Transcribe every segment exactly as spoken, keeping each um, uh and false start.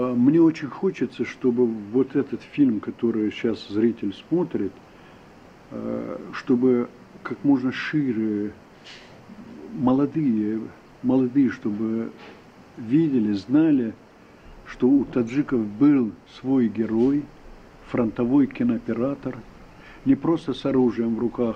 Мне очень хочется, чтобы вот этот фильм, который сейчас зритель смотрит, чтобы как можно шире молодые, молодые, чтобы видели, знали, что у таджиков был свой герой, фронтовой кинооператор, не просто с оружием в руках,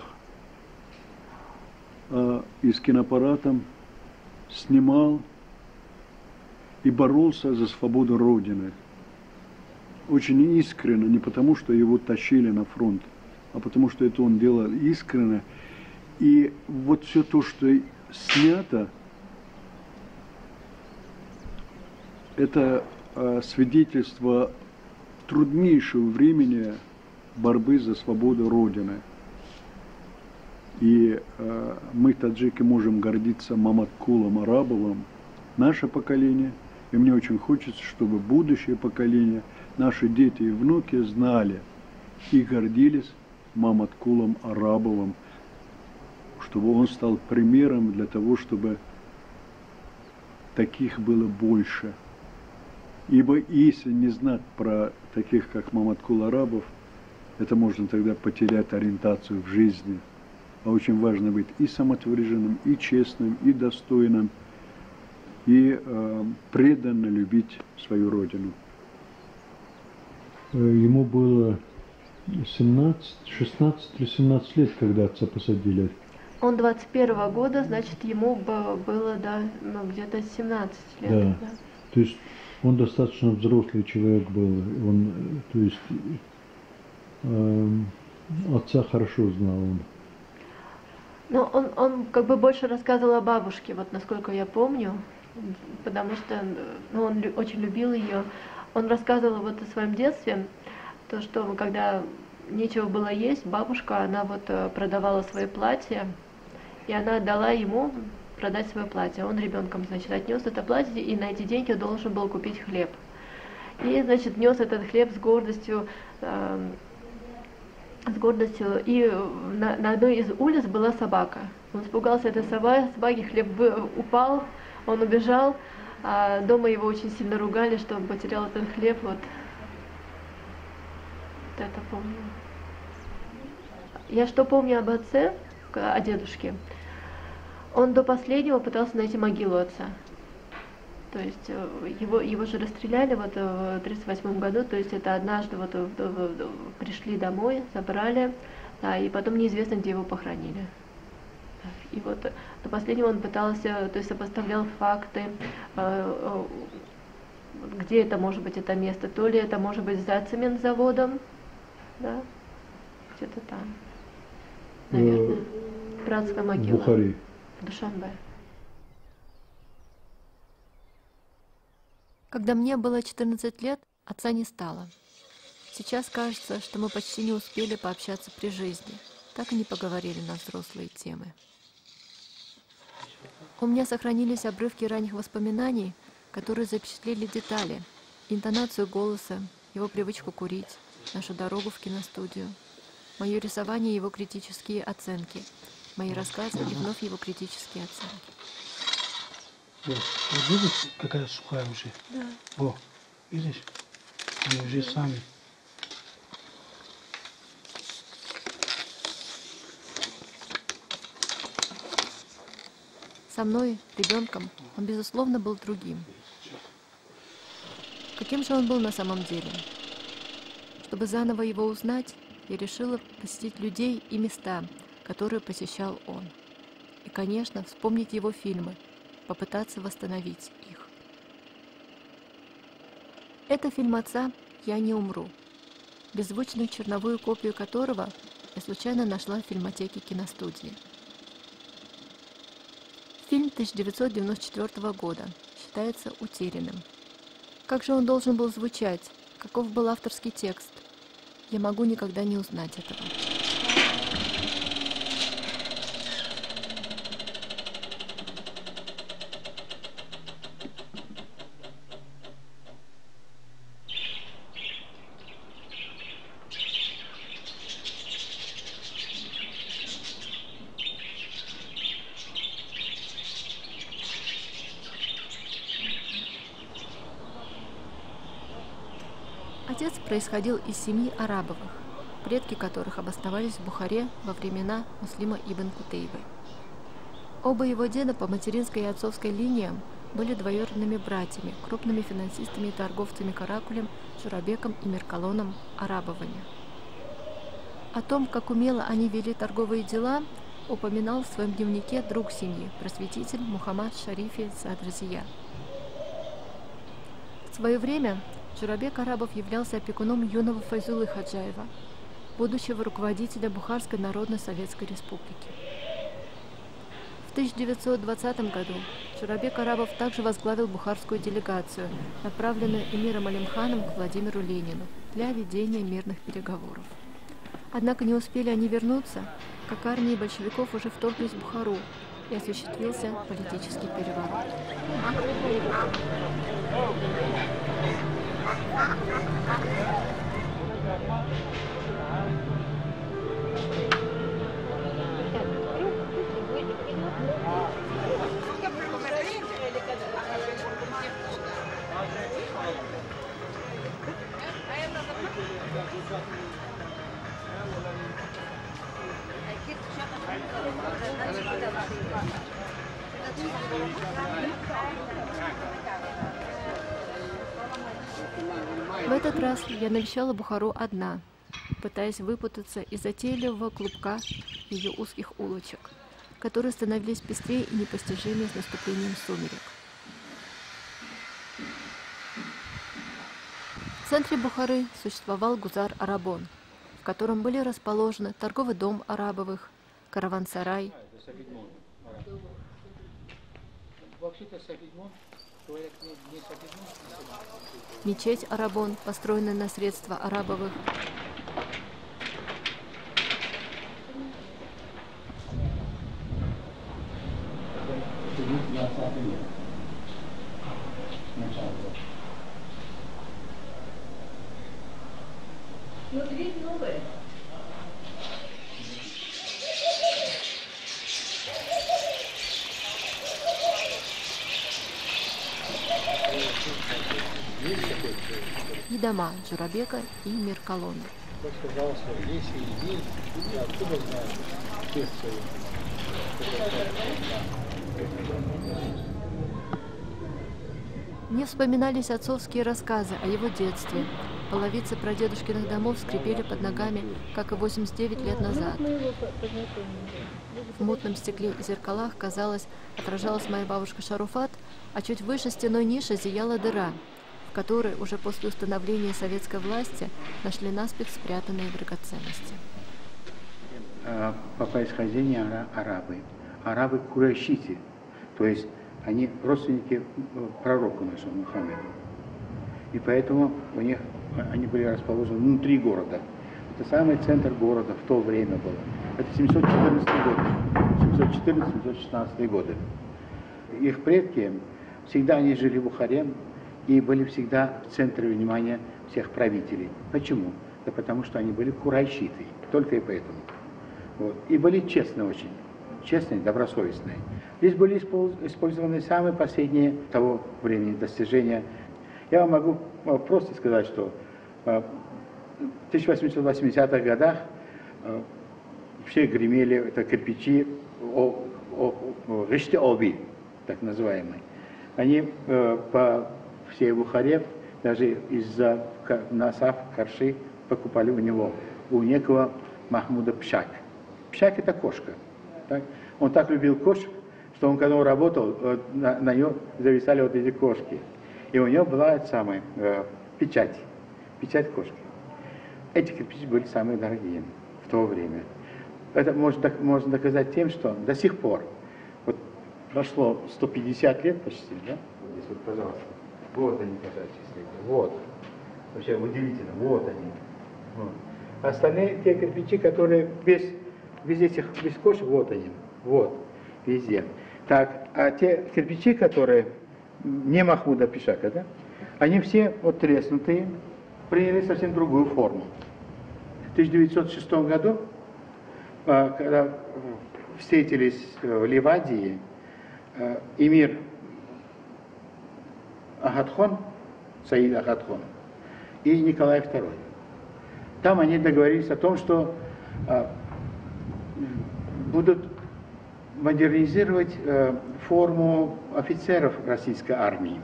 а и с киноаппаратом снимал и боролся за свободу Родины. Очень искренне, не потому, что его тащили на фронт, а потому, что это он делал искренне. И вот все то, что снято, это свидетельство труднейшего времени борьбы за свободу Родины. И э, мы, таджики, можем гордиться Маматкулом Арабовым, наше поколение. И мне очень хочется, чтобы будущее поколение, наши дети и внуки знали и гордились Маматкулом Арабовым, чтобы он стал примером для того, чтобы таких было больше. Ибо если не знать про таких, как Маматкул Арабов, это можно тогда потерять ориентацию в жизни. А очень важно быть и самоотверженным, и честным, и достойным, и э, преданно любить свою родину. Ему было семнадцать, шестнадцать или семнадцать лет, когда отца посадили. Он двадцать первого года, значит, ему было, да, ну, где-то семнадцать лет. Да. Да. То есть он достаточно взрослый человек был. Он, то есть, э, отца хорошо знал он. Ну, он, он как бы больше рассказывал о бабушке, вот насколько я помню, потому что ну, он лю очень любил ее. Он рассказывал вот о своем детстве, то, что когда нечего было есть, бабушка, она вот продавала свои платья, и она отдала ему продать свое платье. Он ребенком, значит, отнес это платье, и на эти деньги должен был купить хлеб. И, значит, нес этот хлеб с гордостью, э с гордостью, и на, на одной из улиц была собака. Он испугался этой собаки, собаки, хлеб упал, он убежал, а дома его очень сильно ругали, что он потерял этот хлеб, вот. Вот это помню. Я что помню об отце, о дедушке? Он до последнего пытался найти могилу отца. То есть его, его же расстреляли вот в тридцать восьмом году, то есть это однажды вот пришли домой, забрали, да, и потом неизвестно, где его похоронили. И вот до последнего он пытался, то есть сопоставлял факты, где это может быть это место, то ли это может быть за цементзаводом, да, где-то там, наверное, братская могила. Бухари. В Душанбе. Когда мне было четырнадцать лет, отца не стало. Сейчас кажется, что мы почти не успели пообщаться при жизни, так и не поговорили на взрослые темы. У меня сохранились обрывки ранних воспоминаний, которые запечатлели детали, интонацию голоса, его привычку курить, нашу дорогу в киностудию, мое рисование и его критические оценки, мои рассказы и вновь его критические оценки. Вот, вот видишь, какая сухая уже? Да. Во, видишь? Они уже сами. Со мной, ребенком, он, безусловно, был другим. Каким же он был на самом деле? Чтобы заново его узнать, я решила посетить людей и места, которые посещал он. И, конечно, вспомнить его фильмы, попытаться восстановить их. Это фильм отца «Я не умру», беззвучную черновую копию которого я случайно нашла в фильмотеке киностудии. Фильм тысяча девятьсот девяносто четвёртого года считается утерянным. Как же он должен был звучать? Каков был авторский текст? Я могу никогда не узнать этого. Отец происходил из семьи Арабовых, предки которых обосновались в Бухаре во времена Муслима ибн Кутейбы. Оба его деда по материнской и отцовской линиям были двоюродными братьями, крупными финансистами и торговцами каракулем Журабеком и Миркалоном Арабовыми. О том, как умело они вели торговые дела, упоминал в своем дневнике друг семьи, просветитель Мухаммад Шарифи Садрзия. В свое время Журабек Арабов являлся опекуном юного Файзулы Хаджаева, будущего руководителя Бухарской Народно-Советской Республики. В тысяча девятьсот двадцатом году Журабек Арабов также возглавил бухарскую делегацию, направленную эмиром Алимханом к Владимиру Ленину для ведения мирных переговоров. Однако не успели они вернуться, как армии большевиков уже вторглись в Бухару, и осуществился политический переворот. В этот раз я навещала Бухару одна, пытаясь выпутаться из затейливого клубка ее узких улочек, которые становились пестрее и непостижимее с наступлением сумерек. В центре Бухары существовал Гузар Арабон, в котором были расположены торговый дом Арабовых, караван-сарай, мечеть Арабон, построенная на средства Арабовых, Но дверь новая. и дома Журабека и Миркалона. Сказал, что здесь и здесь, и откуда знаешь, перцы. Мне вспоминались отцовские рассказы о его детстве. Половицы прадедушкиных домов скрипели под ногами, как и восемьдесят девять лет назад. В мутном стекле и зеркалах, казалось, отражалась моя бабушка Шаруфат, а чуть выше стеной ниши зияла дыра, в которой уже после установления советской власти нашли наспех спрятанные драгоценности. По происхождению арабы. Арабы курайшиты, то есть они родственники пророка нашего Мухаммеда. И поэтому у них они были расположены внутри города. Это самый центр города в то время был. Это семьсот четырнадцатый год, семьсот четырнадцатый — семьсот шестнадцатый годы. Их предки всегда они жили в Бухаре и были всегда в центре внимания всех правителей. Почему? Да потому что они были курайшиты, только и поэтому. Вот. И были честны очень, честные, добросовестные. Здесь были использованы самые последние того времени достижения. Я вам могу просто сказать, что в тысяча восемьсот восьмидесятых годах все гремели это кирпичи Риште-Оби, так называемые. Они по всей Бухаре, даже из-за Насаф, Карши, покупали у него, у некого Махмуда Пшак. Пшак — это кошка. Так? Он так любил кошек, что он, когда он работал, на, на нее зависали вот эти кошки. И у него была эта самая э, печать, печать кошки. Эти кирпичи были самые дорогие в то время. Это можно, можно доказать тем, что до сих пор, вот прошло сто пятьдесят лет почти, да? Вот здесь вот, пожалуйста. Вот они, пожалуйста, вот. Вообще удивительно, вот они. Вот. Остальные те кирпичи, которые без, без этих, без кошек, вот они, вот, везде. Так, а те кирпичи, которые не Махмуда Пишака, да, они все вот треснутые, приняли совсем другую форму. В тысяча девятьсот шестом году, когда встретились в Ливадии, эмир Агатхон, Саид Агатхон, и Николай второй. Там они договорились о том, что а, будут модернизировать а, форму офицеров российской армии.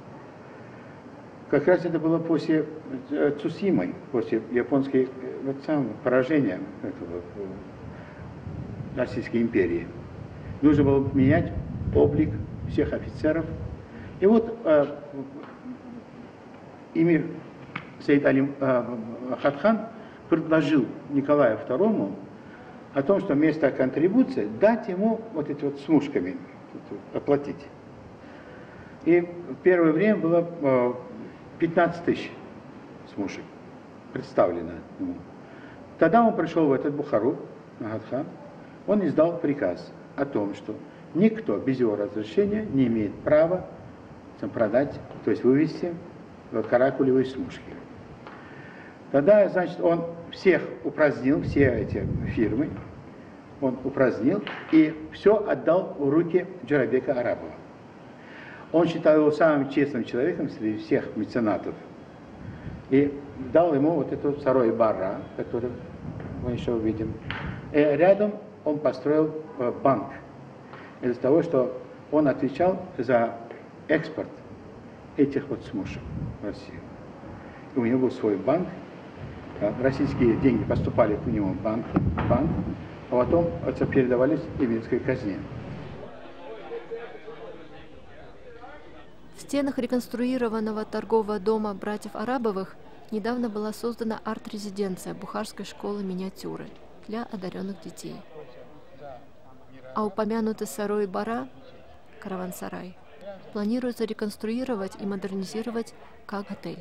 Как раз это было после э, Цусимы, после японской вот, самого поражения этого, Российской империи. Нужно было менять облик всех офицеров. И вот э, эмир Саид Али э, Ахатхан предложил Николаю второму о том, что вместо контрибуции дать ему вот эти вот смушками оплатить. И в первое время было э, пятнадцать тысяч смушек представлено ему. Тогда он пришел в этот Бухару, Ахатхан, он издал приказ о том, что никто без его разрешения не имеет права продать, то есть вывести каракулевые смушки. Тогда, значит, он всех упразднил, все эти фирмы, он упразднил и все отдал в руки Джарабека Арабова. Он считал его самым честным человеком среди всех меценатов и дал ему вот эту Сарой Барра, которую мы еще увидим. И рядом он построил банк из-за того, что он отвечал за экспорт этих вот смушек в Россию. И у него был свой банк, российские деньги поступали к нему в банк, банк, а потом это передавались немецкой казне. В стенах реконструированного торгового дома братьев Арабовых недавно была создана арт-резиденция Бухарской школы миниатюры для одаренных детей. А упомянутый Сарой Бара, караван-сарай, планируется реконструировать и модернизировать как отель.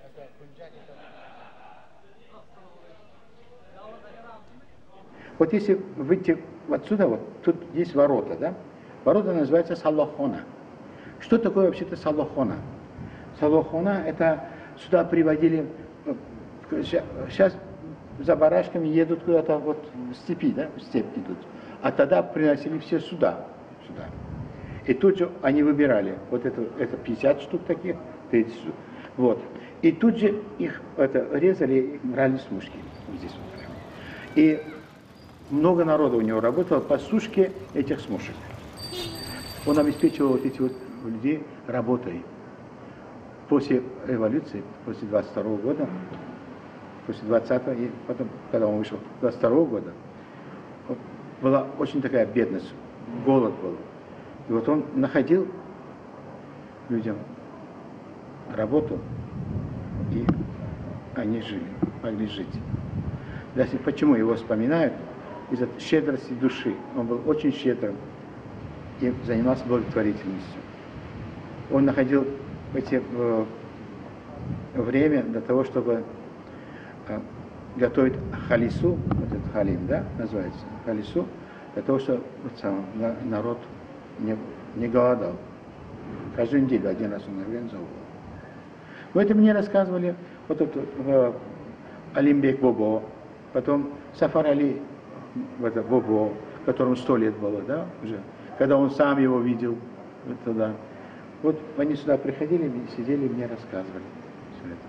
Вот если выйти отсюда, вот тут есть ворота, да? Ворота называются Салохона. Что такое вообще-то Салохона? Салохона — это сюда приводили, сейчас за барашками едут куда-то вот в степи, да, в степь идут, а тогда приносили все сюда, сюда. И тут же они выбирали, вот это, это пятьдесят штук таких, тридцать штук, вот. И тут же их это, резали, брали смушки, вот здесь вот прямо. И много народу у него работало по сушке этих смушек. Он обеспечивал вот эти вот людей работой. После революции, после двадцать второго года, после двадцатого, и потом, когда он вышел, двадцать второго года, вот, была очень такая бедность, голод был. И вот он находил людям работу, и они жили, могли жить. Даже почему его вспоминают? Из-за щедрости души. Он был очень щедрым и занимался благотворительностью. Он находил эти, э, время для того, чтобы э, готовить халису, вот этот халим, да, называется, халису, для того, чтобы вот, сам, на, народ не, не голодал. Каждую неделю один раз он организовывал. Но это мне рассказывали вот это, э, Алимбек Бобо, потом Сафар Али это, Бобо, которому сто лет было, да, уже, когда он сам его видел, вот тогда. Вот они сюда приходили, сидели, мне рассказывали все это.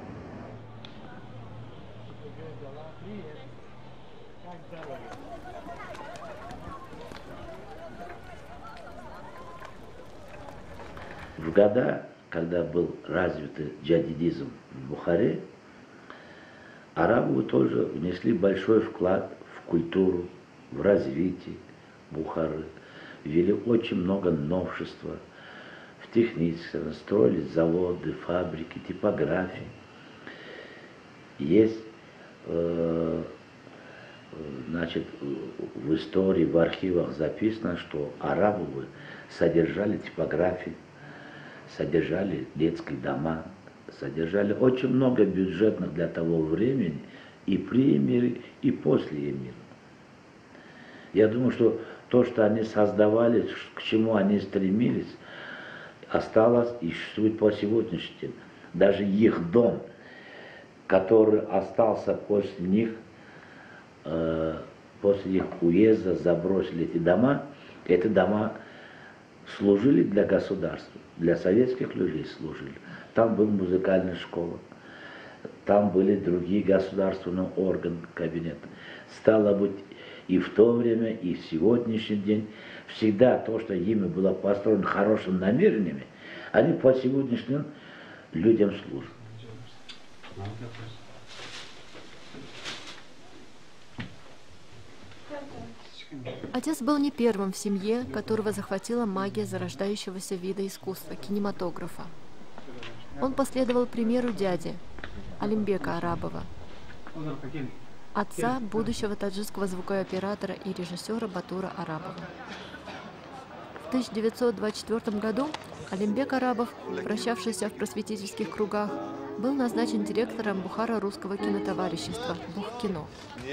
В года, когда был развит джадидизм в Бухаре, арабы тоже внесли большой вклад в культуру, в развитие Бухары, ввели очень много новшества. В техническом строились заводы, фабрики, типографии. Есть, э, значит, в истории, в архивах записано, что арабы содержали типографии, содержали детские дома, содержали очень много бюджетных для того времени и при эмире, и после эмира. Я думаю, что то, что они создавали, к чему они стремились, осталось и существует по сегодняшний день. Даже их дом, который остался после них, э, после их уезда, забросили эти дома, эти дома служили для государства, для советских людей служили. Там была музыкальная школа, там были другие государственные органы, кабинеты. Стало быть, и в то время, и в сегодняшний день всегда то, что ими было построено хорошими намерениями, они по сегодняшним людям служат. Отец был не первым в семье, которого захватила магия зарождающегося вида искусства – кинематографа. Он последовал примеру дяди, Алимбека Арабова, отца будущего таджикского звукооператора и режиссера Батура Арабова. В тысяча девятьсот двадцать четвёртом году Алимбек Арабов, вращавшийся в просветительских кругах, был назначен директором Бухаро-русского кинотоварищества «Бухкино».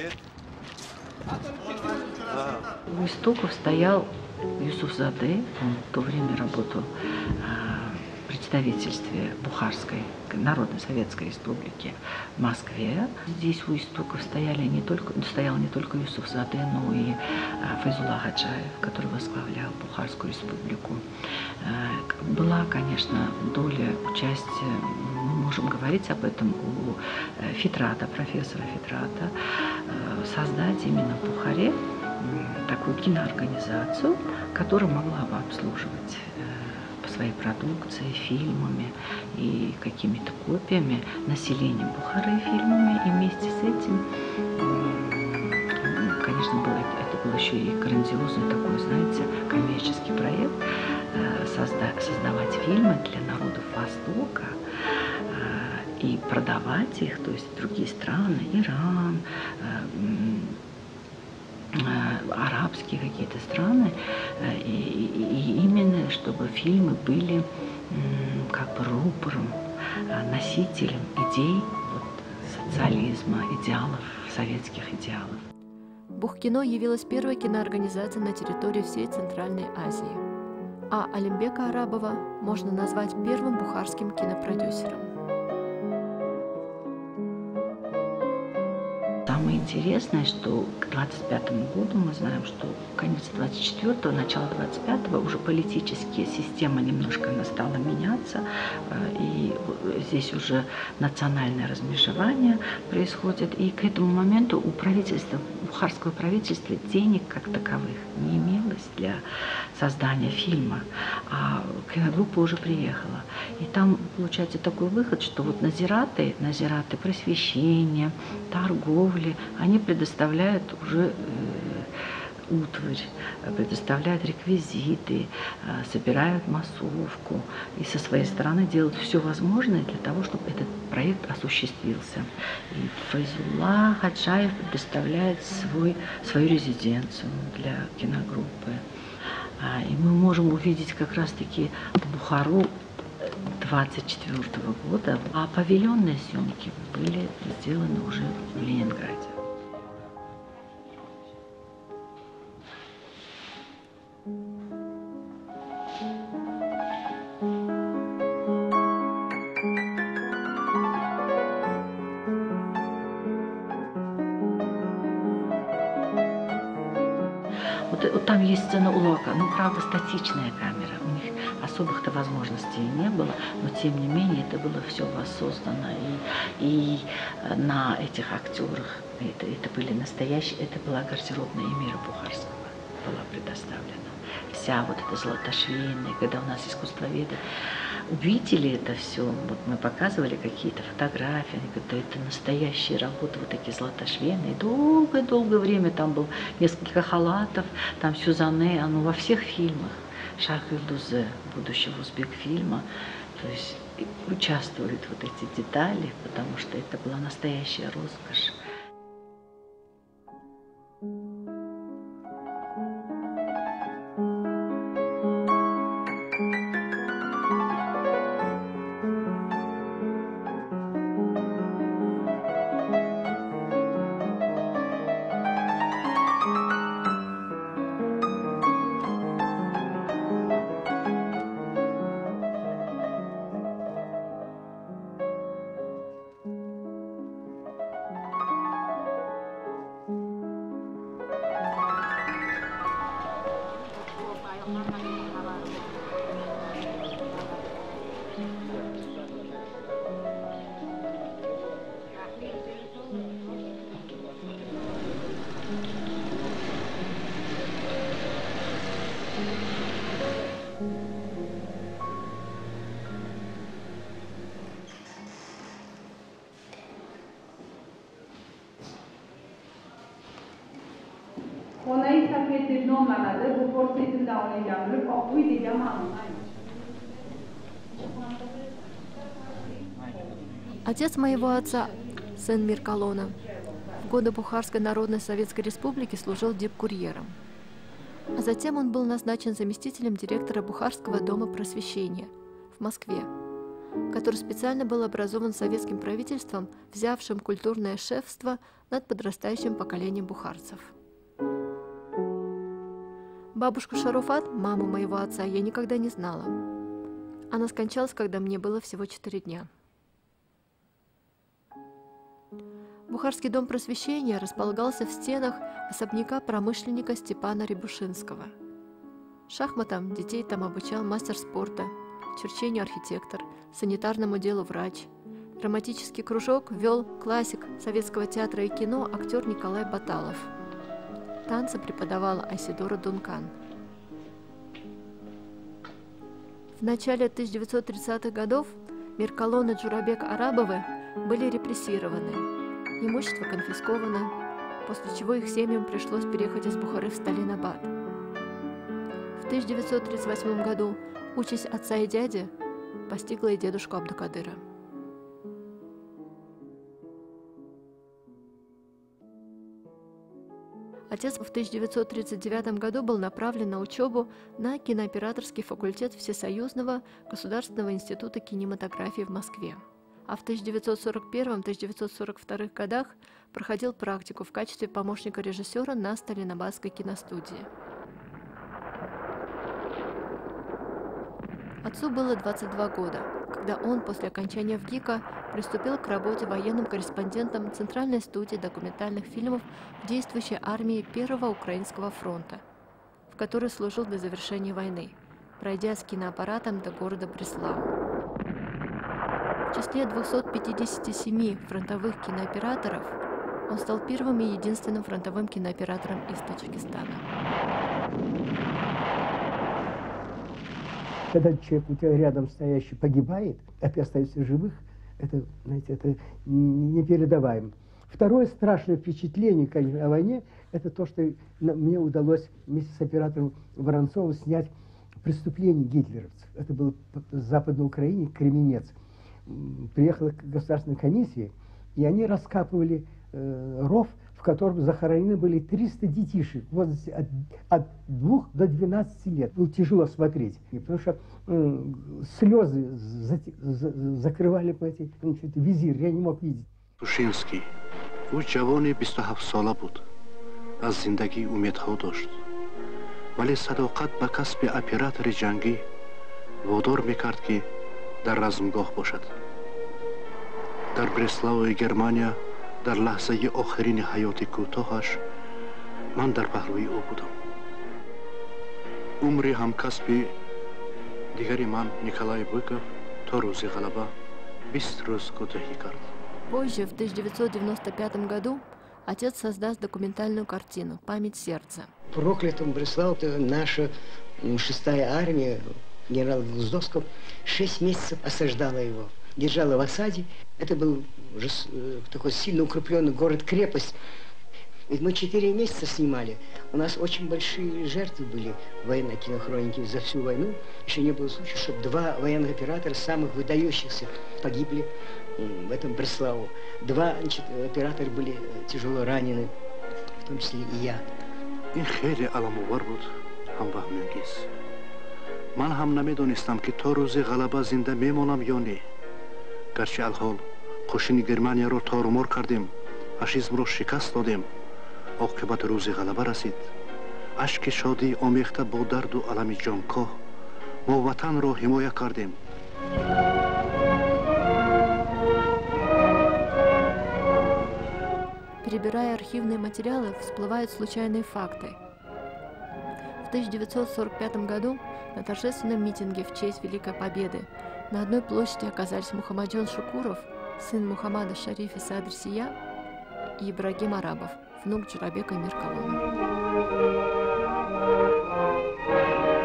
У истоков стоял Юсуфзаде, он в то время работал в представительстве Бухарской Народной Советской Республики в Москве. Здесь у истоков стояли не только, стоял не только Юсуфзаде, но и Файзулла Хаджаев, который возглавлял Бухарскую Республику. Была, конечно, доля участия, мы можем говорить об этом, у Фитрата, профессора Фитрата, создать именно в Бухаре такую киноорганизацию, которая могла бы обслуживать по своей продукции, фильмами и какими-то копиями население Бухары фильмами. И вместе с этим, конечно, было, это был еще и грандиозный такой, знаете, коммерческий проект, созда, создавать фильмы для народов Востока и продавать их, то есть в другие страны, Иран, арабские какие-то страны, и, и именно чтобы фильмы были как бы рупором, носителем идей вот, социализма, идеалов, советских идеалов. Бухкино явилась первой киноорганизацией на территории всей Центральной Азии, а Алимбека Арабова можно назвать первым бухарским кинопродюсером. Самое интересное, что к двадцать пятому году мы знаем, что конец двадцать четвёртого, начало двадцать пятого уже политическая система немножко она стала меняться, и здесь уже национальное размежевание происходит. И к этому моменту у правительства, бухарского правительства денег как таковых не имелось для создания фильма, а киногруппа уже приехала. И там получается такой выход, что вот назираты, назираты просвещения, торговли, они предоставляют уже э, утварь, предоставляют реквизиты, э, собирают массовку и со своей стороны делают все возможное для того, чтобы этот проект осуществился. И Файзулла Хаджаев предоставляет свой, свою резиденцию для киногруппы. А, и мы можем увидеть как раз-таки Бухару двадцать четвёртого года, а павильонные съемки были сделаны уже в Ленинграде. Вот, вот там есть сцена Улака, ну, правда, статичная камера, у них особых-то возможностей не было, но тем не менее это было все воссоздано, и, и на этих актерах это, это были настоящие, это была гардеробная эмира Бухарского, была предоставлена. Вся вот эта золотошвейная, когда у нас искусствоведы увидели это все, вот мы показывали какие-то фотографии, они говорят, да это настоящие работы, вот такие золотошвейные. Долгое-долгое время там было несколько халатов, там Сюзанне, оно во всех фильмах. Шах Юлдузе, будущего узбек-фильма, то есть участвуют вот эти детали, потому что это была настоящая роскошь. Xonayı tapeti nomaladı, bu portretin de oynayamıyor, okuydu yamanına. Отец моего отца, сын Миркалона, в годы Бухарской Народной Советской Республики служил дипкурьером. А затем он был назначен заместителем директора Бухарского дома просвещения в Москве, который специально был образован советским правительством, взявшим культурное шефство над подрастающим поколением бухарцев. Бабушку Шаруфат, маму моего отца, я никогда не знала. Она скончалась, когда мне было всего четыре дня. Бухарский дом просвещения располагался в стенах особняка промышленника Степана Рябушинского. Шахматам детей там обучал мастер спорта, черчению архитектор, санитарному делу врач. Драматический кружок вел классик советского театра и кино актер Николай Баталов. Танцы преподавала Айсидора Дункан. В начале тысяча девятьсот тридцатых годов Миркалон и Джурабек Арабовы были репрессированы. Имущество конфисковано, после чего их семьям пришлось переехать из Бухары в Сталинабад. В тысяча девятьсот тридцать восьмом году участь отца и дяди постигла и дедушку Абдукадыра. Отец в тысяча девятьсот тридцать девятом году был направлен на учебу на кинооператорский факультет Всесоюзного государственного института кинематографии в Москве. А в тысяча девятьсот сорок первом — тысяча девятьсот сорок втором годах проходил практику в качестве помощника режиссера на Сталинабадской киностудии. Отцу было двадцать два года, когда он после окончания ВГИКа приступил к работе военным корреспондентом Центральной студии документальных фильмов действующей армии Первого Украинского фронта, в которой служил до завершения войны, пройдя с киноаппаратом до города Бреслау. В числе двухсот пятидесяти семи фронтовых кинооператоров он стал первым и единственным фронтовым кинооператором из Таджикистана. Когда человек у тебя рядом стоящий погибает, а ты остаешься живых, это, знаете, это непередаваемо. Второе страшное впечатление, конечно, о войне, это то, что мне удалось вместе с оператором Воронцовым снять «Преступление гитлеровцев». Это было в Западной Украине, Кременец. Приехала государственная комиссия, и они раскапывали э, ров, в котором захоронены были триста детишек в возрасте от, от двух до двенадцати лет. Было тяжело смотреть, потому что э, слезы за, за, закрывали эти, значит, визир, я не мог видеть. Тушинский, у джавони بیست و هفت ساله بود. از زندگی امیدها داشت. ولی صداقت به کسب اپراتور جنگی وادار میکرد که در رزمگاه باشد. در برسلاو گرمانیا در لحظه آخرین حیات کوتاهش من در پهلوی او بودم. عمری هم کسب دیگری من نیکولای بوکов تا روز غلبه بیست روز کوتاهی کرد. Позже, в тысяча девятьсот девяносто пятом году, отец создаст документальную картину «Память сердца». Проклятым Бреслау наша шестая армия генерала Гнездовского шесть месяцев осаждала его, держала в осаде. Это был уже такой сильно укрепленный город-крепость. Ведь мы четыре месяца снимали. У нас очень большие жертвы были в военной кинохронике за всю войну. Еще не было случая, чтобы два военных оператора, самых выдающихся, погибли в этом Бреслау. Два, значит, оператора были тяжело ранены, в том числе и я. این خیلی علام‌آور بود، هم وهم‌انگیز. من هم نمی‌دانستم که تا روز غلبه زنده میمانم یا نه. گرچه الحال قوشین گرمانیا را تارومار کردیم، فاشیسم را شکست دادیم. عاقبت روز غلبه رسید. اشک شادی آمیخته با درد و الم جانکاه ما وطن را حمایت کردیم. Перебирая архивные материалы, всплывают случайные факты. В тысяча девятьсот сорок пятом году на торжественном митинге в честь Великой Победы на одной площади оказались Мухаммаджон Шукуров, сын Мухаммада Шарифа Садр Сия, и Ибрагим Арабов, внук Джурабека Миркалона.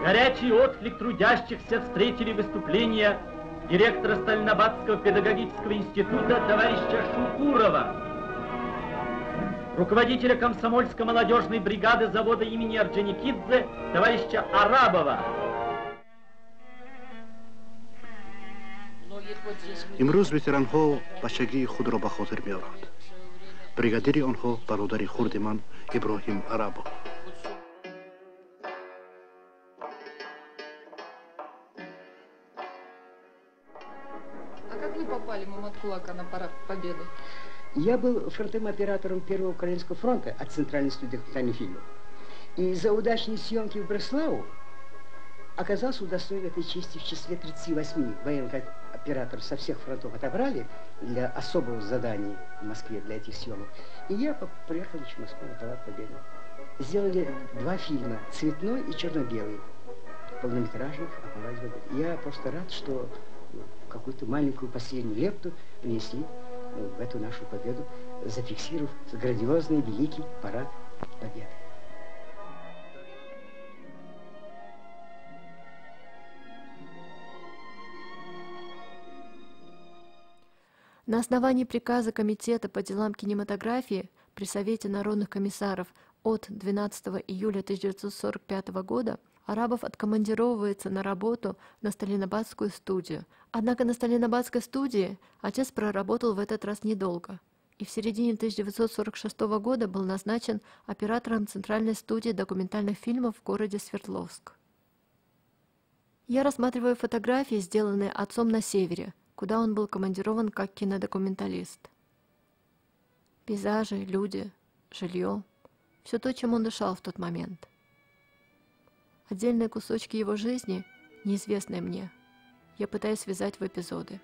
Горячий отклик трудящихся встретили выступления директора Сталинобадского педагогического института товарища Шукурова, руководителя комсомольско-молодежной бригады завода имени Орджоникидзе товарища Арабова. امروز وتران‌ها بچگی خود را به خاطر می‌آورند. بریگادیر آنها برادر خرد من ابراهیم عربو. А как вы попали, Мамат Кулака, на парад Победы? Я был фронтовым оператором Первого Украинского фронта от Центральной студии документальных фильмов. И за удачные съемки в Бреславу оказался удостоен этой чести в числе тридцати восьми военных операторов со всех фронтов отобрали для особого задания в Москве для этих съемок. И я приехал в Москву на парад Победы. Сделали два фильма, цветной и черно-белый, полнометражных о параде Победы. Я просто рад, что какую-то маленькую последнюю лепту внесли в эту нашу победу, зафиксировав грандиозный, великий парад Победы. На основании приказа Комитета по делам кинематографии при Совете народных комиссаров от двенадцатого июля тысяча девятьсот сорок пятого года Арабов откомандировывается на работу на Сталинобадскую студию. Однако на Сталинобадской студии отец проработал в этот раз недолго, и в середине тысяча девятьсот сорок шестого года был назначен оператором Центральной студии документальных фильмов в городе Свердловск. Я рассматриваю фотографии, сделанные отцом на севере, куда он был командирован как кинодокументалист. Пейзажи, люди, жилье — все то, чем он дышал в тот момент. Отдельные кусочки его жизни, неизвестные мне, я пытаюсь связать в эпизоды.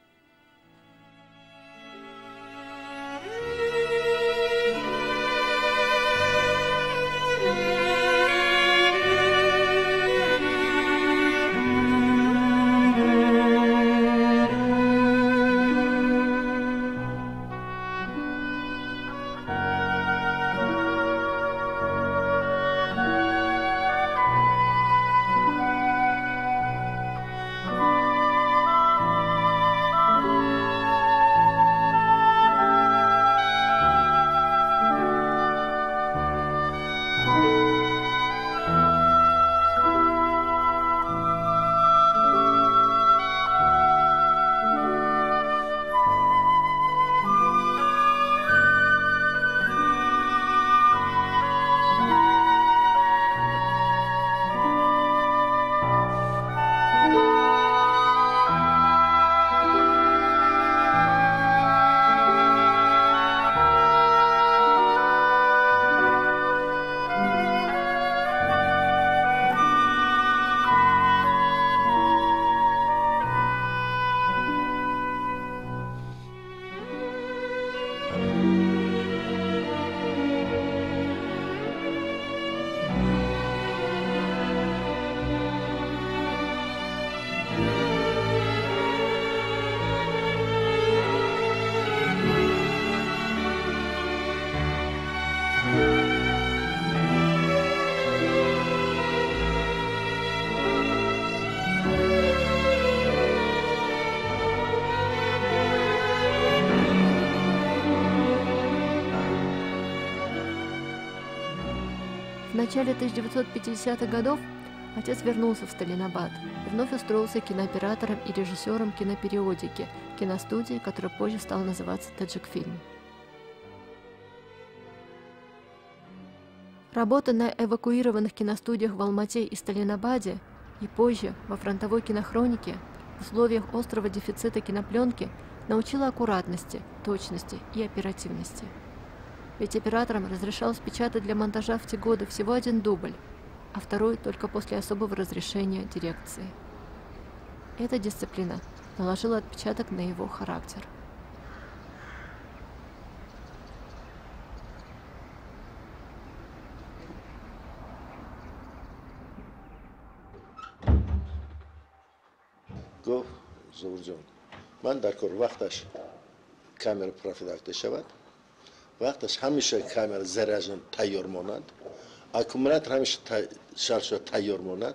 В начале тысяча девятьсот пятидесятых годов отец вернулся в Сталинобад и вновь устроился кинооператором и режиссером кинопериодики, киностудии, которая позже стала называться «Таджикфильм». Работа на эвакуированных киностудиях в Алмате и Сталинобаде и позже во фронтовой кинохронике в условиях острого дефицита кинопленки научила аккуратности, точности и оперативности. Ведь операторам разрешалось печатать для монтажа в те годы всего один дубль, а второй только после особого разрешения дирекции. Эта дисциплина наложила отпечаток на его характер. گفت زور جان من در کار وقتش کامera profilakte شود وقتش همیشه کامera زرجن تیار ماند اکومولاتور همیشه شارژ تیار ماند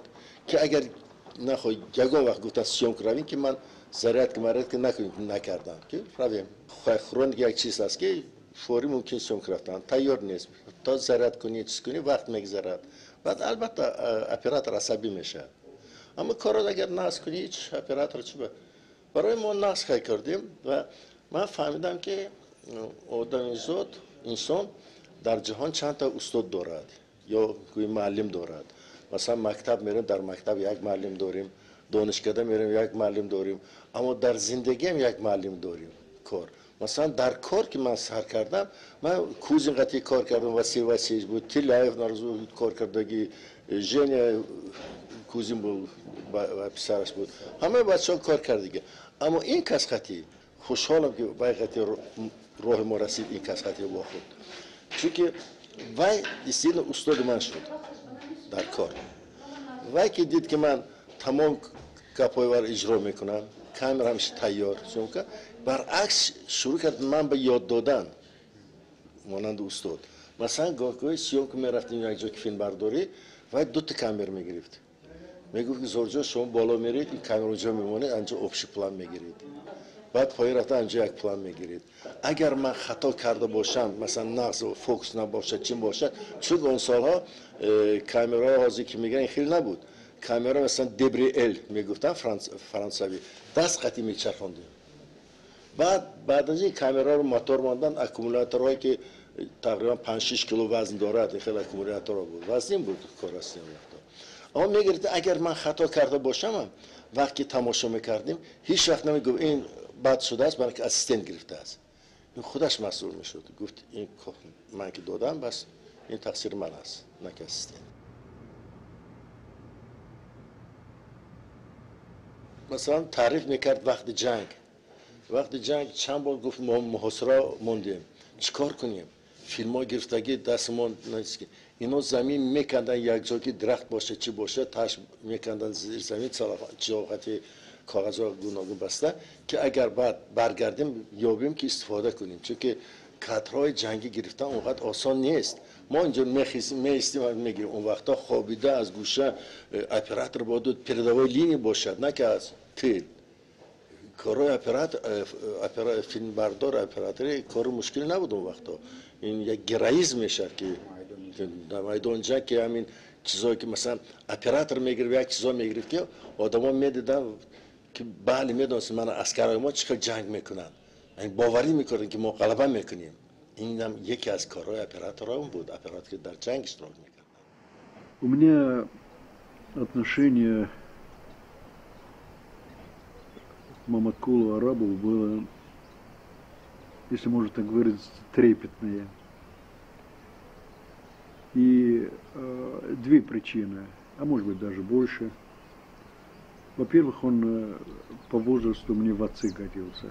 که اگر نخوای یگان وقت گفتن سیوم کردیم که من زرد که مرد که نکنیم نکردم که رویم خرون یک چیز است که فوری ممکن سیوم کردن تیار نیست تا زرد کنی چیز کنی وقت میگذرد بعد البته اپراتور عصبی میشه اما کارو اگر ناس کنی هیچ اپراتور چی برای ما ناس خواهی کردیم و من فهمیدم که آدم زود انسان در جهان چند تا استاد دارد یا کوئی معلم دارد مثلا مکتب میریم در مکتب یک معلم داریم دانشکده میریم یک معلم داریم اما در زندگی هم یک معلم داریم کار مثلا در کار که من سر کردم من کوز اینقدر کار کردم وسیع وسیع بود تیلایف نارزو کار کردگی ژن کوزیم بود و پسرش بود همه بچه‌ها کار کردگی اما این کس خطی خوشحالم که وای خطی راه ما رسید این کس خطی با خود چون که وای دیسین استاد من شد در کار وای که دید که من تمام کپایوار اجرا میکنم کامر همیشه تیار چون که برعکس شروع کرد من به یاد دادن مانند استاد مثلا گاهی سیوم که میرفتیم یک جا که فیلم برداری وای دو تا کامر میگرفت میگفت که زورجان شما بالا میرید این کامر اونجا میمونه انجا اپشی پلان میگیرید بعد پای رفته انجا یک پلان میگیرید اگر من خطا کرده باشم مثلا نقص و فوکس نباشد چین باشد چون اون سالها کامرای حاضی که میگن خیلی نبود کامرا مثلا دبری ال میگفتن فرانس فرانسوی دست خطی میچرخوندیم بعد بعد از این کامرا رو موتور ماندن اکومولاتورهایی که تقریبا پنج شش کیلو وزن دارد خیلی اکومولاتور بود وزن بود کار است اما میگرد اگر من خطا کرده باشم وقتی تماشا میکردیم هیچ وقت نمیگفت این بد شده است برای که اسیستنت گرفته است این خودش مسئول میشد گفت این من که دادم بس این تقصیر من است نه که اسیستنت مثلا تعریف میکرد وقت جنگ وقت جنگ چند بار گفت ما محاصره موندیم چیکار کنیم فیلم ها گرفتگی دستمون نیست که اینا زمین میکندن یک جا که درخت باشه چی باشه تاش میکندن زیر زمین چاقتی کاغذ ها گوناگون بسته که اگر بعد برگردیم یابیم که استفاده کنیم چون که کادرهای جنگی گرفتن اونقدر آسان نیست ما اینجا میخیسیم میستیم میگیریم اون وقتا خوابیده از گوشه اپراتور باید پردوای لینی باشد نه که از تیل کارای اپراتور فیلم بردار اپراتوری کار مشکلی نبود اون وقتا این یک گرایز میشه که در میدان جنگ که همین چیزایی که مثلا اپراتور میگیره یک چیزا میگیره که آدما میدیدن که بله میدونست من اسکرای ما چقدر جنگ میکنن این باوری میکنن که ما غلبه میکنیم این هم یکی از کارهای اپراتورها بود اپراتور که در جنگ اشتراک میکردن У меня отношение к Маматкулу Арабову было, если можно так выразиться, трепетное. И э, две причины, а может быть даже больше. Во-первых, он э, по возрасту мне в отцы годился.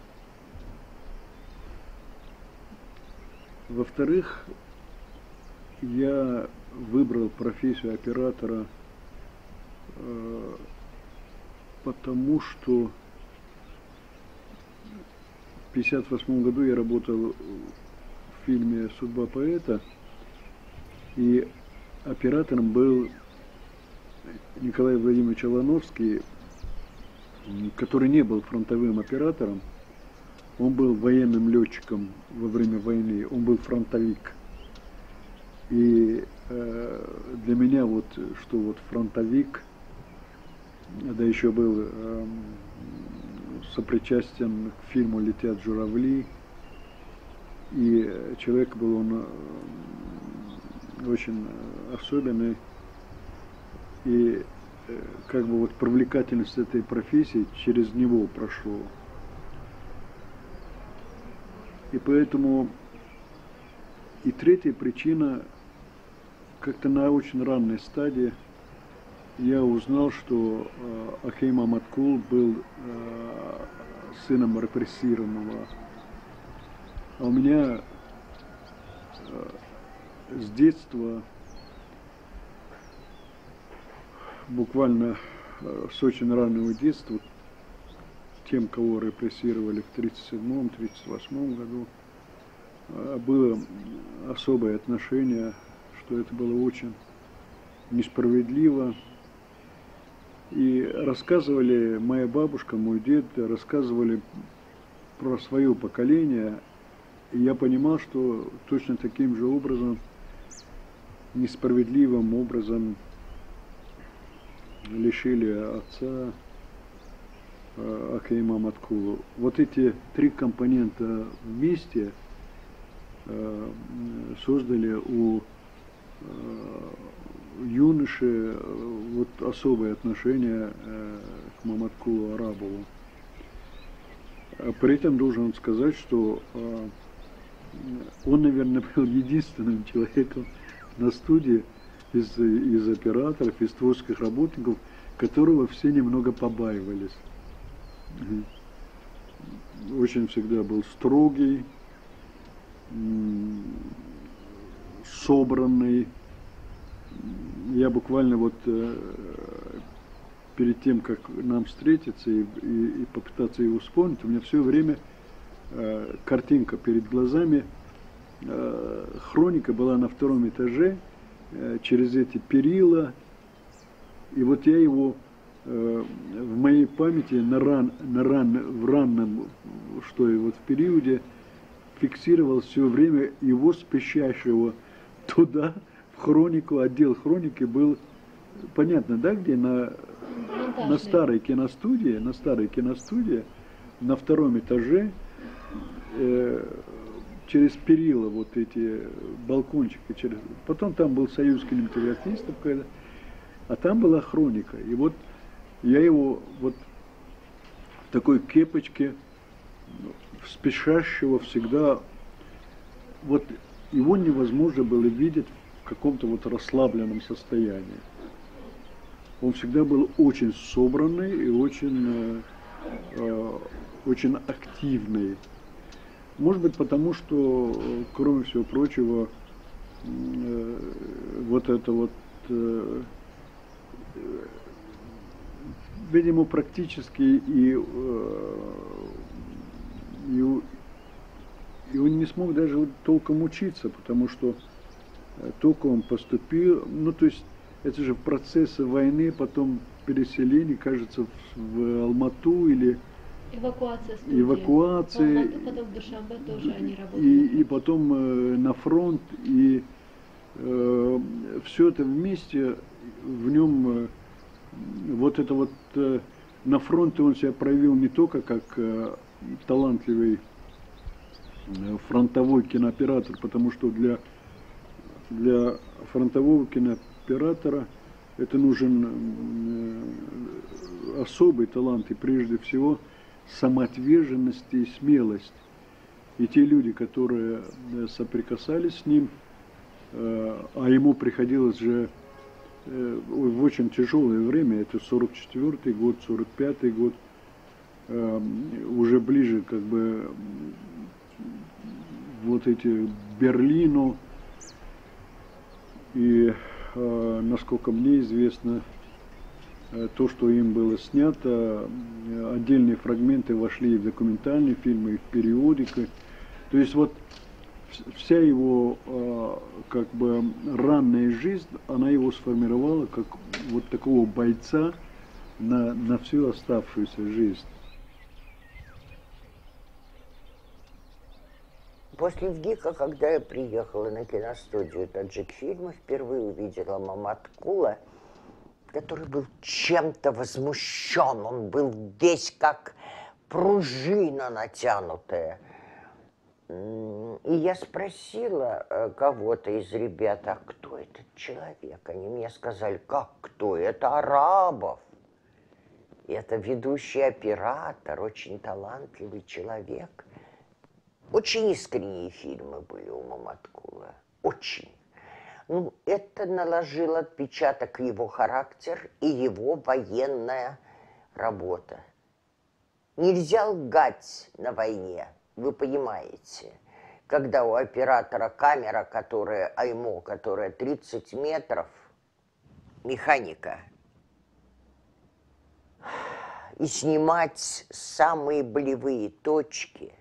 Во-вторых, я выбрал профессию оператора э, потому, что в пятьдесят восьмом году я работал в фильме «Судьба поэта», и оператором был Николай Владимирович Алановский, который не был фронтовым оператором, он был военным летчиком во время войны, он был фронтовик. И э, для меня вот, что вот фронтовик, да еще был э, сопричастен к фильму «Летят журавли», и человек был он э, очень особенный, и э, как бы вот привлекательность этой профессии через него прошло. И поэтому и третья причина, как-то на очень ранной стадии я узнал, что э, Ахей Маматкул был э, сыном репрессированного. А у меня э, с детства, буквально э, с очень раннего детства, тем, кого репрессировали в тридцать седьмом — тридцать восьмом году, было особое отношение, что это было очень несправедливо, И рассказывали, моя бабушка, мой дед, рассказывали про свое поколение. И я понимал, что точно таким же образом, несправедливым образом лишили отца Акаи Маматкулу. Вот эти три компонента вместе создали у юноши вот особое отношение к Маматкулу Арабову. При этом должен сказать, что он, наверное, был единственным человеком на студии из, из операторов, из творческих работников, которого все немного побаивались. Очень всегда был строгий, собранный. Я буквально вот перед тем, как нам встретиться и, и, и попытаться его вспомнить, у меня все время э, картинка перед глазами. Э, хроника была на втором этаже, э, через эти перила. И вот я его э, в моей памяти на ран, на ран, в ранном, что и вот в периоде, фиксировал все время его спешащего туда, в хронику. Отдел хроники был, понятно, да, где на... На старой киностудии, на старой киностудии, на втором этаже, э, через перила вот эти балкончики, через... потом там был союз кинематографистов, когда... а там была хроника. И вот я его вот в такой кепочке, спешащего всегда, вот его невозможно было видеть в каком-то вот расслабленном состоянии. Он всегда был очень собранный и очень, э, очень активный. Может быть, потому что, кроме всего прочего, э, вот это вот, э, видимо, практически и, э, и, и он не смог даже толком учиться, потому что только он поступил, ну то есть, это же процессы войны, потом переселение, кажется, в Алмату или эвакуация студии. Эвакуации. В Алмату, потом в Душанбе тоже они работали. И, и потом э, на фронт, и э, все это вместе, в нем э, вот это вот э, на фронте он себя проявил не только как э, талантливый э, фронтовой кинооператор, потому что для, для фронтового кинооператора оператора это нужен э, особый талант и прежде всего самоотверженность и смелость. И те люди, которые э, соприкасались с ним, э, а ему приходилось же э, в очень тяжелое время, это сорок четвёртый год, сорок пятый год, э, уже ближе как бы вот эти Берлину, и насколько мне известно, то, что им было снято, отдельные фрагменты вошли в документальные фильмы, и в периодики. То есть вот вся его как бы ранняя жизнь, она его сформировала как вот такого бойца на, на всю оставшуюся жизнь. После ВГИКа, когда я приехала на киностудию «Таджикфильмы», впервые увидела Маматкула, который был чем-то возмущен. Он был весь как пружина натянутая. И я спросила кого-то из ребят, а кто этот человек? Они мне сказали, как кто? Это Арабов. Это ведущий оператор, очень талантливый человек. Очень искренние фильмы были у Маматкула. Очень. Ну, это наложило отпечаток его характер и его военная работа. Нельзя лгать на войне, вы понимаете. Когда у оператора камера, которая АЙМО, которая тридцать метров, механика, и снимать самые болевые точки,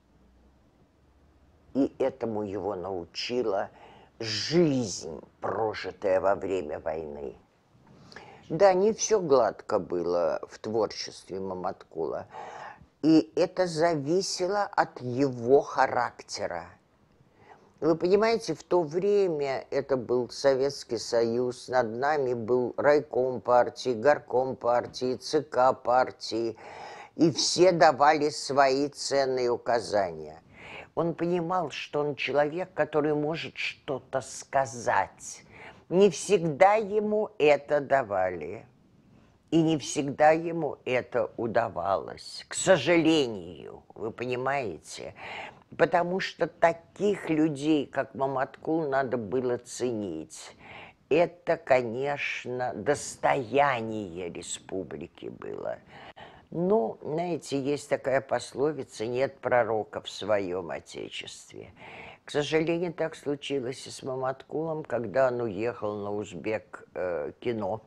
и этому его научила жизнь, прожитая во время войны. Да, не все гладко было в творчестве Маматкула. И это зависело от его характера. Вы понимаете, в то время это был Советский Союз, над нами был райком партии, горком партии, ЦК партии, и все давали свои ценные указания. Он понимал, что он человек, который может что-то сказать. Не всегда ему это давали, и не всегда ему это удавалось, к сожалению, вы понимаете. Потому что таких людей, как Маматкул, надо было ценить. Это, конечно, достояние республики было. Но, знаете, есть такая пословица: нет пророка в своем отечестве. К сожалению, так случилось и с Маматкулом, когда он уехал на Узбек э, кино.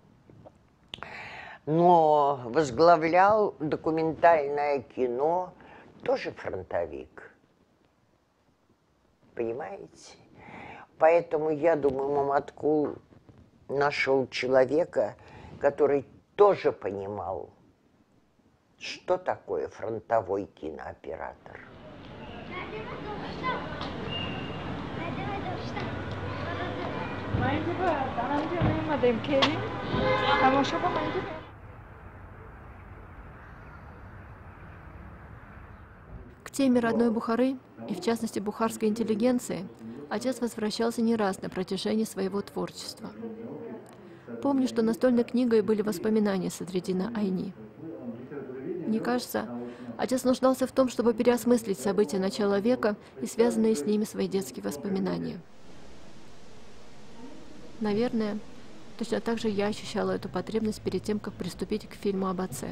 Но возглавлял документальное кино тоже фронтовик. Понимаете? Поэтому, я думаю, Маматкул нашел человека, который тоже понимал, что такое фронтовой кинооператор. К теме родной Бухары, и в частности бухарской интеллигенции, отец возвращался не раз на протяжении своего творчества. Помню, что настольной книгой были воспоминания Садриддина Айни. Мне кажется, отец нуждался в том, чтобы переосмыслить события начала века и связанные с ними свои детские воспоминания. Наверное, точно так же я ощущала эту потребность перед тем, как приступить к фильму об отце.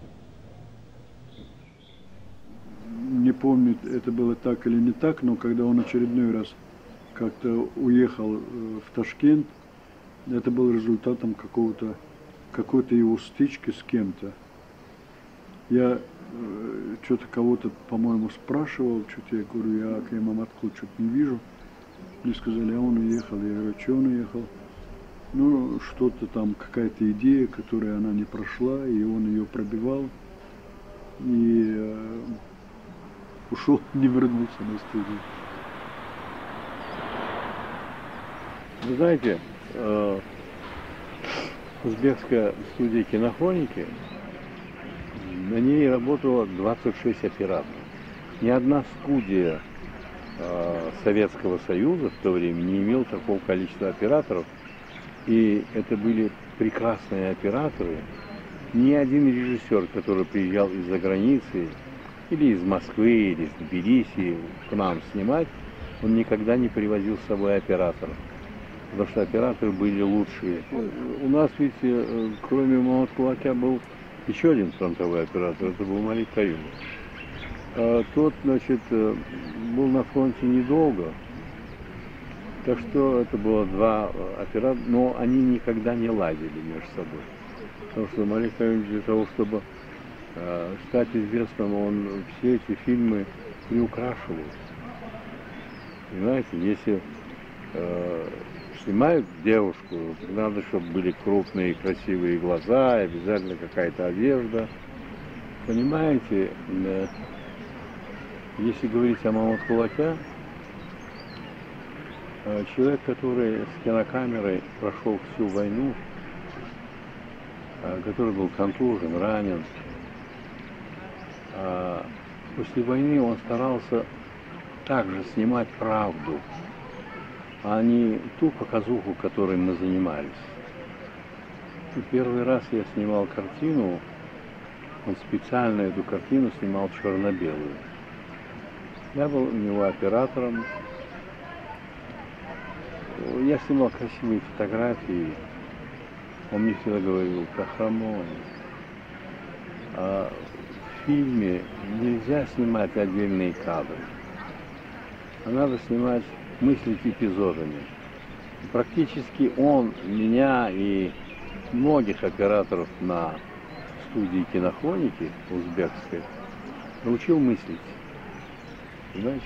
Не помню, это было так или не так, но когда он очередной раз как-то уехал в Ташкент, это был результатом какого-то, какой-то его стычки с кем-то. Я э, что-то кого-то, по-моему, спрашивал, что-то я говорю, я к Маматкулу что-то не вижу. Мне сказали, а он уехал. Я говорю, что он уехал? Ну, что-то там, какая-то идея, которая она не прошла, и он ее пробивал. И э, ушел, не вернулся на студию. Вы знаете, э, узбекская студия кинохроники, на ней работало двадцать шесть операторов. Ни одна студия э, Советского Союза в то время не имела такого количества операторов. И это были прекрасные операторы. Ни один режиссер, который приезжал из-за границы, или из Москвы, или из Тбилиси к нам снимать, он никогда не привозил с собой оператора. Потому что операторы были лучшие. У нас ведь, кроме Маматкула, был еще один фронтовой оператор, это был Малик Каюмов. А тот, значит, был на фронте недолго. Так что это было два оператора, но они никогда не ладили между собой. Потому что Малик Каюмов для того, чтобы э, стать известным, он все эти фильмы приукрашивал. Понимаете, если э, снимают девушку, надо, чтобы были крупные красивые глаза, обязательно какая-то одежда. Понимаете, э, если говорить о Маматкулаке, человек, который с кинокамерой прошел всю войну, который был контужен, ранен, после войны он старался также снимать правду, а не ту показуху, которой мы занимались. И первый раз я снимал картину, он специально эту картину снимал черно-белую. Я был у него оператором. Я снимал красивые фотографии. Он мне всегда говорил, Кахрамон, а в фильме нельзя снимать отдельные кадры, а надо снимать, мыслить эпизодами. Практически он меня и многих операторов на студии кинохроники узбекской научил мыслить. Понимаете?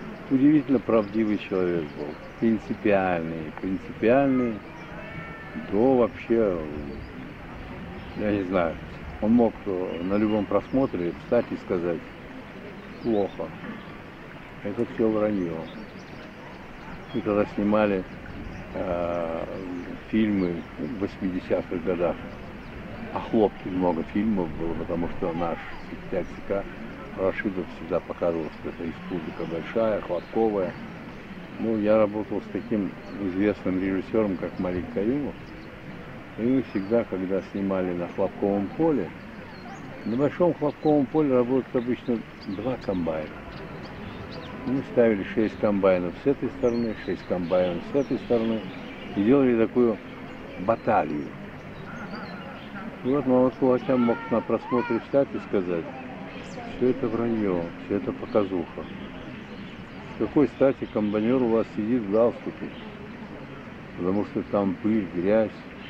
Удивительно правдивый человек был. Принципиальный, принципиальный то вообще, я не знаю, он мог на любом просмотре встать и сказать: плохо. Это все вранье. И когда снимали э, фильмы в восьмидесятых годах, о Хлопке много фильмов было, потому что наш ТЦК Рашидов всегда показывал, что это республика большая, хлопковая. Ну, я работал с таким известным режиссером, как Малик Каюмов. И мы всегда, когда снимали на хлопковом поле, на большом хлопковом поле работают обычно два комбайна. Мы ставили шесть комбайнов с этой стороны, шесть комбайнов с этой стороны и делали такую баталию. И вот Мамат Кулакян мог на просмотре встать и сказать: все это вранье, все это показуха. С какой стати комбайнер у вас сидит в галстуке? Потому что там пыль, грязь.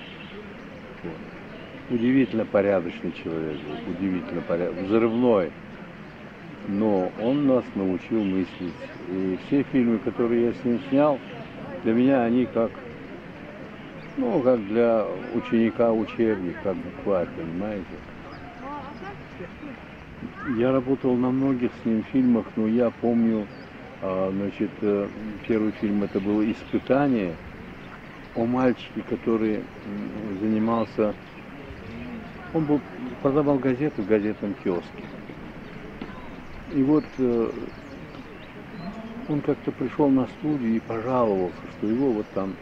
Вот. Удивительно порядочный человек был, удивительно порядочный, взрывной. Но он нас научил мыслить. И все фильмы, которые я с ним снял, для меня они как, ну, как для ученика учебник, как букварь, понимаете? Я работал на многих с ним фильмах, но я помню, значит, первый фильм это было «Испытание» о мальчике, который занимался, он был, продавал газеты в газетном киоске. И вот он как-то пришел на студию и пожаловался, что его вот там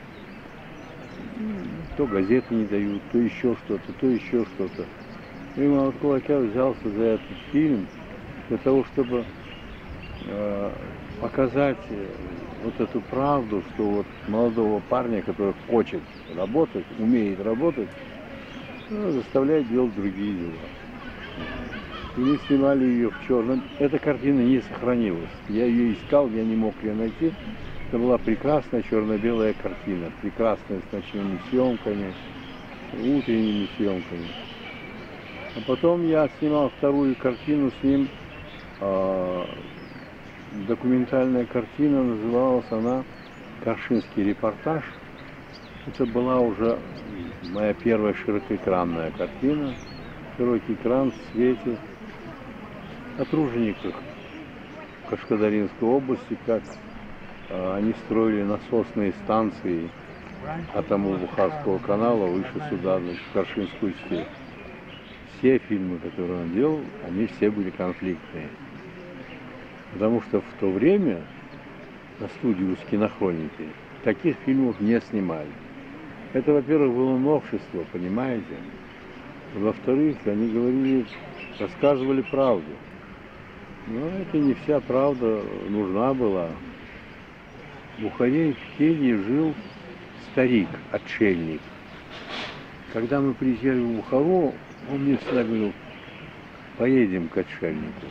то газеты не дают, то еще что-то, то еще что-то. И Мамат Кулакян взялся за этот фильм для того, чтобы э, показать вот эту правду, что вот молодого парня, который хочет работать, умеет работать, ну, заставляет делать другие дела. И мы снимали ее в черном. Эта картина не сохранилась. Я ее искал, я не мог ее найти. Это была прекрасная черно-белая картина. Прекрасная с ночными съемками, утренними съемками. А потом я снимал вторую картину с ним. Э, документальная картина, называлась она «Каршинский репортаж». Это была уже моя первая широкоэкранная картина. Широкий экран в свете о тружениках Кашкадаринской области, как э, они строили насосные станции от Амур-Бухарского канала выше сюда, значит, в Каршинскую степь. Все фильмы, которые он делал, они все были конфликтные. Потому что в то время на студию с кинохроники таких фильмов не снимали. Это, во-первых, было новшество, понимаете? Во-вторых, они говорили, рассказывали правду. Но это не вся правда нужна была. В Бухаре в келье жил старик, отшельник. Когда мы приезжали в Бухару, он мне всегда говорил: поедем к отшельнику.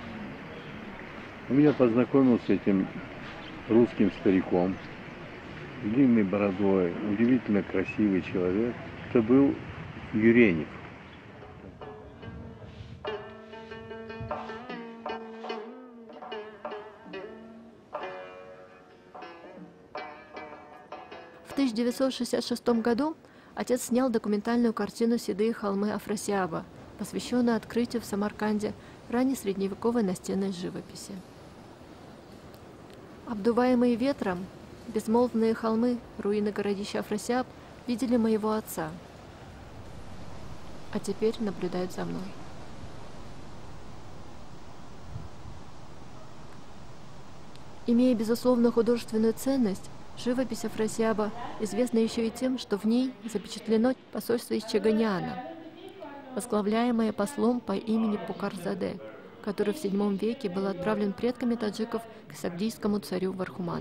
Он меня познакомил с этим русским стариком, длинной бородой, удивительно красивый человек. Это был Юренев. В тысяча девятьсот шестьдесят шестом году отец снял документальную картину «Седые холмы Афрасиаба», посвященную открытию в Самарканде раннесредневековой настенной живописи. Обдуваемые ветром, безмолвные холмы, руины городища Афрасиаб видели моего отца, а теперь наблюдают за мной. Имея безусловную художественную ценность, живопись Афрасиаба известна еще и тем, что в ней запечатлено посольство из Чаганяна, возглавляемое послом по имени Пукарзаде, который в седьмом веке был отправлен предками таджиков к сагдийскому царю Вархуману.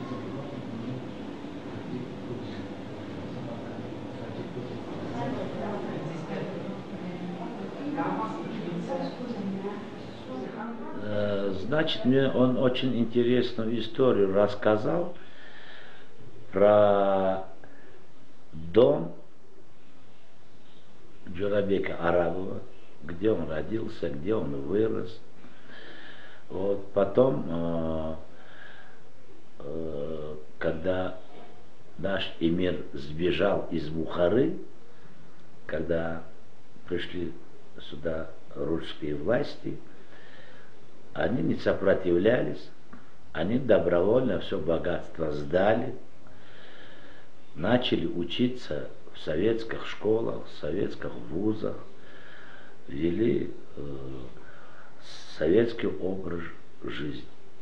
Значит, мне он очень интересную историю рассказал про дом Джурабека Арабова, где он родился, где он вырос. Вот. Потом, э, э, когда наш эмир сбежал из Бухары, когда пришли сюда русские власти, они не сопротивлялись, они добровольно все богатство сдали, начали учиться в советских школах, в советских вузах, вели э, советский образ жизни.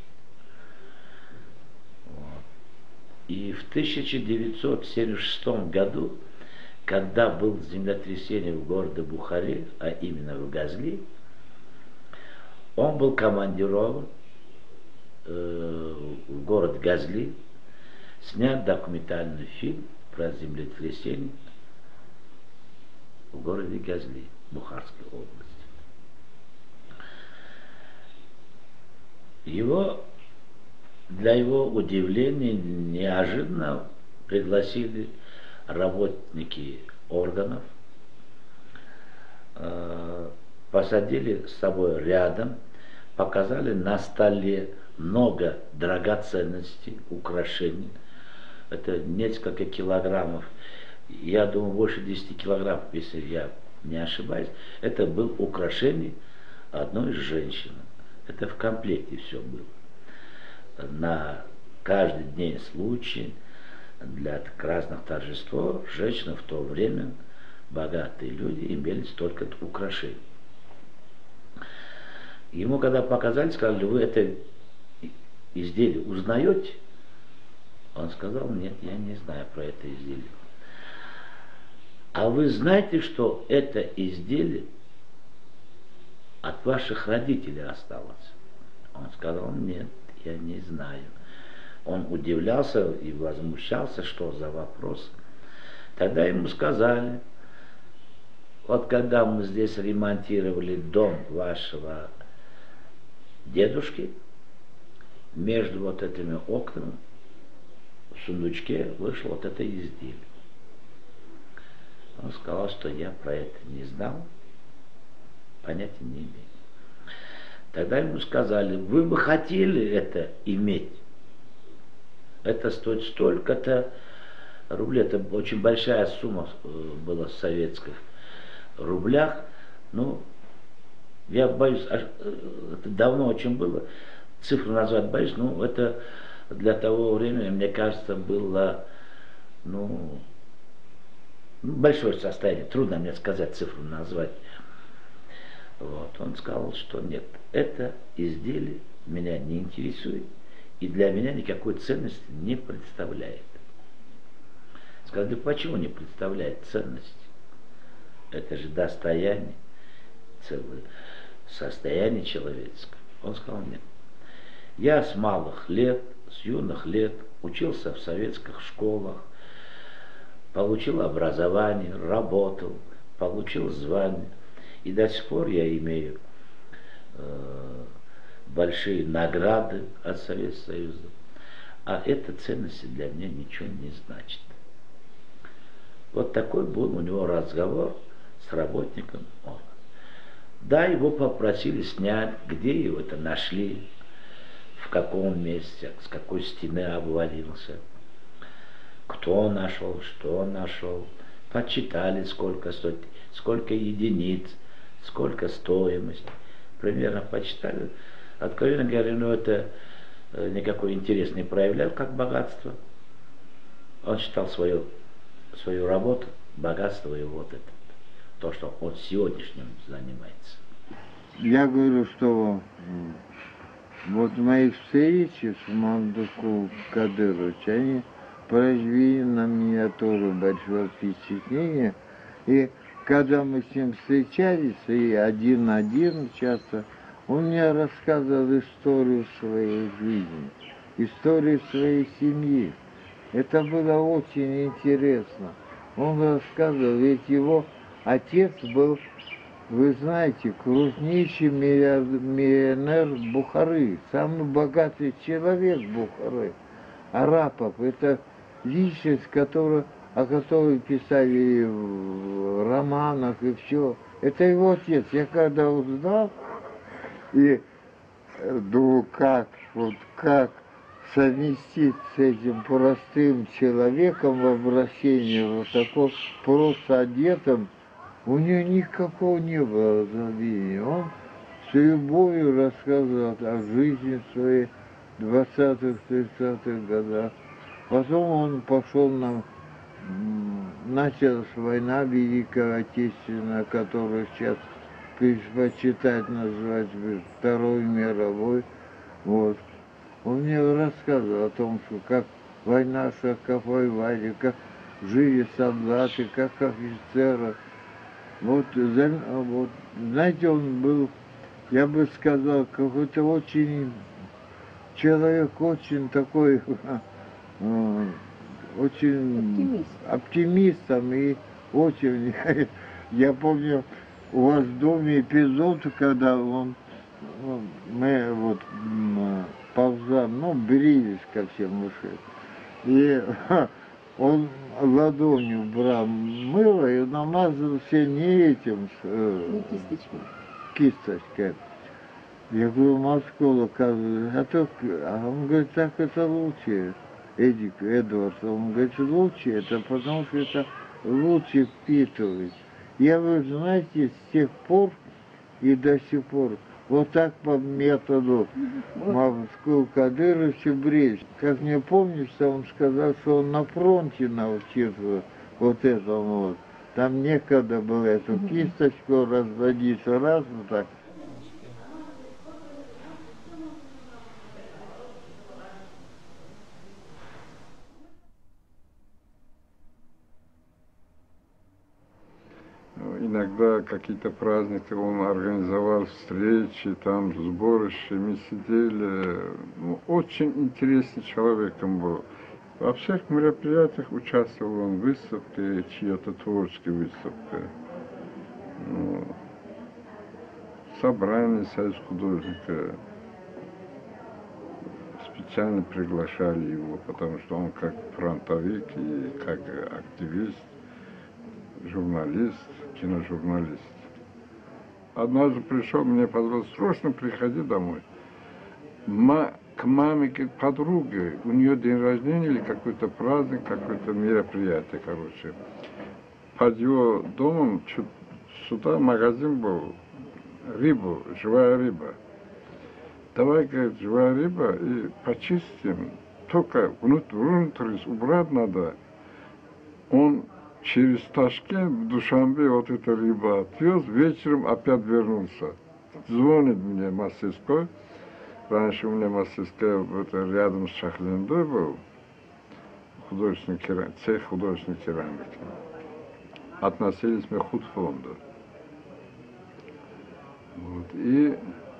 Вот. И в тысяча девятьсот семьдесят шестом году, когда было землетрясение в городе Бухаре, а именно в Газли, он был командирован э, в город Газли, снят документальный фильм про землетрясение в городе Газли, Бухарской области. Его, для его удивления, неожиданно пригласили работники органов, э, посадили с собой рядом, показали на столе много драгоценностей, украшений. Это несколько килограммов, я думаю, больше десяти килограммов, если я не ошибаюсь. Это было украшение одной женщины. Это в комплекте все было. На каждый день случай, для разных торжеств, женщины в то время, богатые люди, имели столько украшений. Ему когда показали, сказали: вы это изделие узнаете? Он сказал: нет, я не знаю про это изделие. А вы знаете, что это изделие от ваших родителей осталось? Он сказал: нет, я не знаю. Он удивлялся и возмущался, что за вопрос. Тогда ему сказали: вот когда мы здесь ремонтировали дом вашего дедушки, между вот этими окнами в сундучке вышло вот это изделие. Он сказал, что я про это не знал, понятия не имею. Тогда ему сказали: вы бы хотели это иметь? Это стоит столько-то рублей, это очень большая сумма была в советских рублях. Ну, я боюсь, это давно очень было, цифру назвать боюсь, но это для того времени, мне кажется, было, ну, большое состояние, трудно мне сказать, цифру назвать. Вот. Он сказал, что нет, это изделие меня не интересует и для меня никакой ценности не представляет. Сказал: да почему не представляет ценности? Это же достояние, целое состояние человеческое. Он сказал: нет. Я с малых лет, с юных лет учился в советских школах, получил образование, работал, получил звание. И до сих пор я имею э, большие награды от Советского Союза. А эта ценность для меня ничего не значит. Вот такой был у него разговор с работником органа. Да, его попросили снять, где его это нашли, в каком месте, с какой стены обвалился, кто нашел, что нашел. Почитали, сколько стоит, сколько единиц, сколько стоимость. Примерно почитали. Откровенно говоря, ну это никакой интерес не проявлял, как богатство. Он считал свою, свою работу, богатство и вот это, то, что он сегодняшним занимается. Я говорю, что вот мои встречи с Мамдуком Кадыровичем, они произвели на меня тоже большое впечатление. И когда мы с ним встречались, и один на один часто, он мне рассказывал историю своей жизни, историю своей семьи. Это было очень интересно. Он рассказывал, ведь его отец был, вы знаете, крупнейший миллионер Бухары, самый богатый человек Бухары. Арапов, это личность, которая, о которой писали в романах и все. Это его отец. Я когда узнал, и думаю, как, вот как совместить с этим простым человеком в обращении, вот такой просто одетым, у него никакого не было забвения. Он с любовью рассказывал о жизни своей двадцатых-тридцатых годах. Потом он пошел на... Началась война Великая Отечественная, которую сейчас предпочитать называть Второй мировой. Вот. Он мне рассказывал о том, что как война, как воевали, как жили солдаты, как офицеры. Вот, вот, знаете, он был, я бы сказал, какой-то очень, человек очень такой, очень Оптимист. оптимистом и очень, я помню, у вас в доме эпизод, когда он, мы вот ползаем, ну, брились ко всем мышей, и он ладонью брал мыло и намазался не этим, Не кисточкой. кисточкой. Я говорю, Москва, оказывается, а, то, а он говорит, так это лучше, Эдик, Эдвард, он говорит, лучше это, потому что это лучше впитывает. Я, вы знаете, с тех пор и до сих пор вот так по методу Мавского Кадыровича брить. Как мне помнится, он сказал, что он на фронте научился вот этому вот. Там некогда было эту кисточку разводить раз вот так. Иногда какие-то праздники он организовал встречи, там сборища, мы сидели. Ну, очень интересный человеком был. Во всех мероприятиях участвовал он в выставке, чьей-то творческой выставке. Ну, собрание Союз художника. Специально приглашали его, потому что он как фронтовик и как активист, журналист, киножурналист. Однажды пришел, мне позвал, срочно приходи домой. Ма, к маме, к подруге, у нее день рождения или какой-то праздник, какое-то мероприятие, короче. Под его домом сюда магазин был, рыбу, живая рыба. Давай, говорит, живая рыба и почистим, только внутрь, внутрь убрать надо. Он через Ташкент в Душанбе вот эта рыба отвез, вечером опять вернулся. Звонит мне мастерской. Раньше у меня мастерская это рядом с Шахлиндой был, художественный керам... цех художественной керамики. Относились мы к худфонду. Вот. И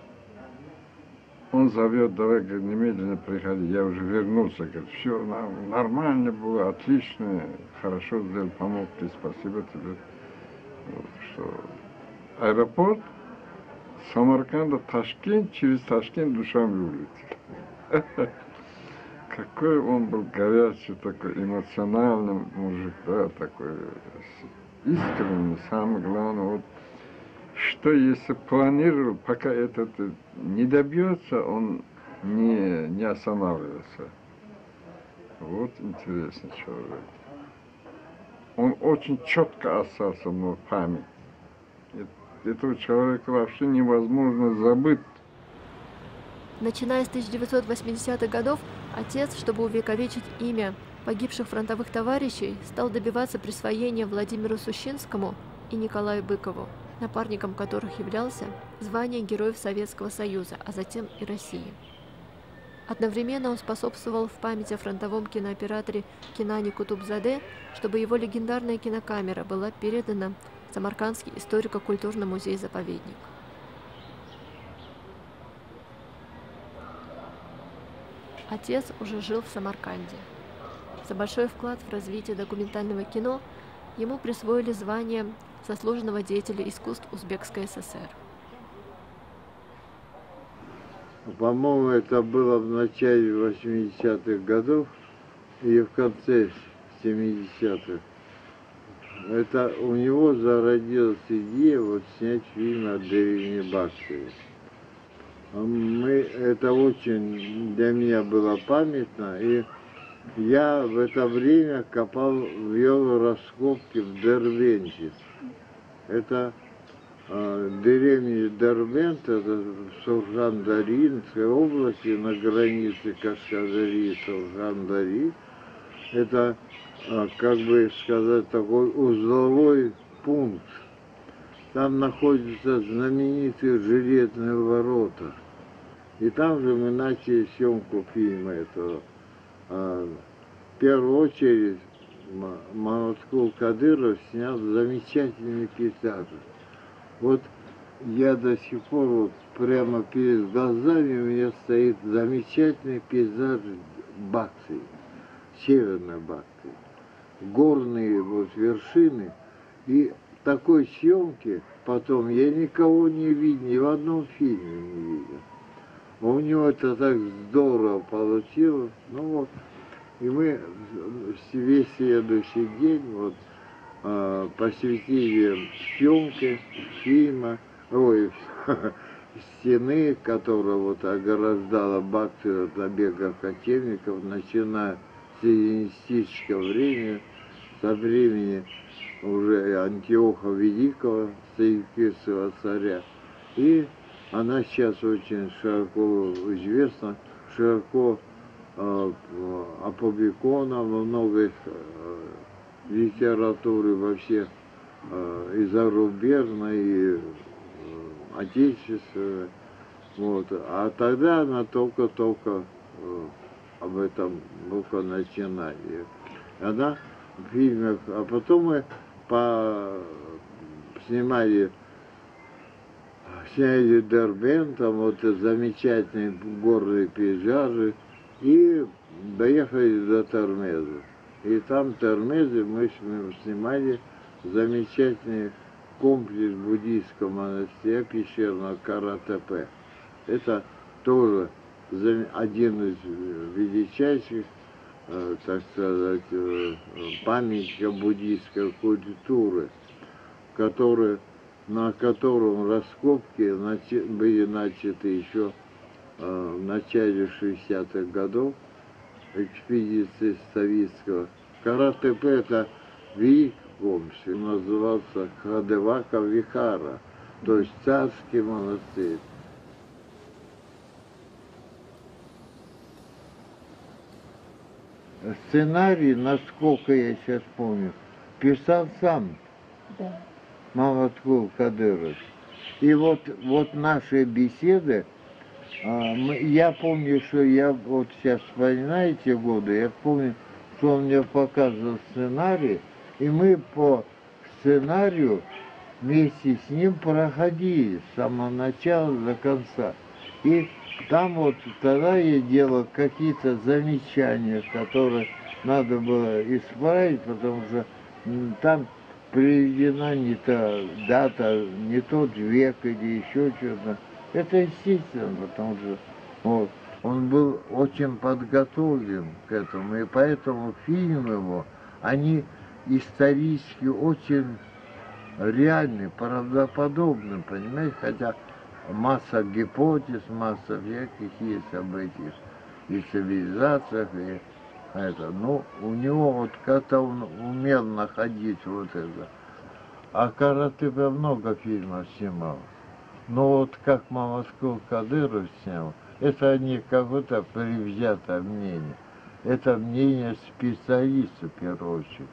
он зовет, давай, говорит, немедленно приходи. Я уже вернулся, говорит, все нормально было, отлично, хорошо сделал, помог ты, спасибо тебе. Вот, что... Аэропорт Самарканда, Ташкент, через Ташкент Душанбе улетел. Какой он был горячий, такой эмоциональный мужик, да, такой искренний, самое главное, вот, что если планировал, пока этот не добьется, он не, не останавливается. Вот интересный человек. Он очень четко остался в память. Этого человека вообще невозможно забыть. Начиная с тысяча девятьсот восьмидесятых годов, отец, чтобы увековечить имя погибших фронтовых товарищей, стал добиваться присвоения Владимиру Сущинскому и Николаю Быкову, напарником которых являлся звание Героев Советского Союза, а затем и России. Одновременно он способствовал в память о фронтовом кинооператоре Кинане Кутубзаде, чтобы его легендарная кинокамера была передана в Самаркандский историко-культурный музей-заповедник. Отец уже жил в Самарканде. За большой вклад в развитие документального кино ему присвоили звание заслуженного деятеля искусств Узбекской ССР. По-моему, это было в начале восьмидесятых годов и в конце семидесятых. Это у него зародилась идея вот снять фильм о деревне Баксове. Мы, это очень для меня было памятно. И я в это время копал, вел раскопки в Дербенте. Это э, деревня Дербент, это в Сурган-Даринской области, на границе Кашкадари и Сурган-Дари. Это, э, как бы сказать, такой узловой пункт. Там находятся знаменитые железные ворота. И там же мы начали съемку фильма этого. В первую очередь Маматкул Кадыров снял замечательные пейзажи. Вот я до сих пор вот прямо перед глазами у меня стоит замечательный пейзаж Бактрии, северной Бактрии. Горные вот вершины. И такой съемки потом я никого не видел, ни в одном фильме не видел. У него это так здорово получилось. Ну вот, и мы весь следующий день вот, э, посвятили съемке фильма, ой, стены, которая вот ограждала Бактрию от набегов кочевников, начиная с эллинистического времени, со времени уже Антиоха Великого, Селевкидского царя. И она сейчас очень широко известна, широко э, опубликована во многих э, литературе, во всех э, и зарубежной, и э, отечественной. Вот. А тогда она только-только э, об этом только начинали. Она в фильмах, а потом мы по, снимали сняли Дербент, там вот замечательные горные пейзажи, и доехали до Термеза. И там в Термезе мы снимали замечательный комплекс буддийского монастыря пещерного Каратепе. Это тоже один из величайших, так сказать, памятников буддийской культуры, который, на котором раскопки были начаты еще в начале шестидесятых годов экспедиции Ставицкого. Каратепе — это великий комплекс, назывался Хадевака Вихара, то есть царский монастырь. Сценарий, насколько я сейчас помню, писал сам да. Маматкул Кадыров. И вот, вот наши беседы, а, мы, я помню, что я вот сейчас вспоминаю эти годы, я помню, что он мне показывал сценарий, и мы по сценарию вместе с ним проходили с самого начала до конца. И там вот тогда я делал какие-то замечания, которые надо было исправить, потому что там приведена не та дата, не тот век или еще что-то. Это естественно, потому что вот, он был очень подготовлен к этому, и поэтому фильмы его, они исторически очень реальны, правдоподобны, понимаете, хотя масса гипотез, масса всяких есть об этих и цивилизациях, и это. Но у него вот как-то он умел находить вот это. А Каратепе много фильмов снимал. Но вот как Маматкул Кадыров снял, это не какое-то предвзятое мнение. Это мнение специалиста, в первую очередь,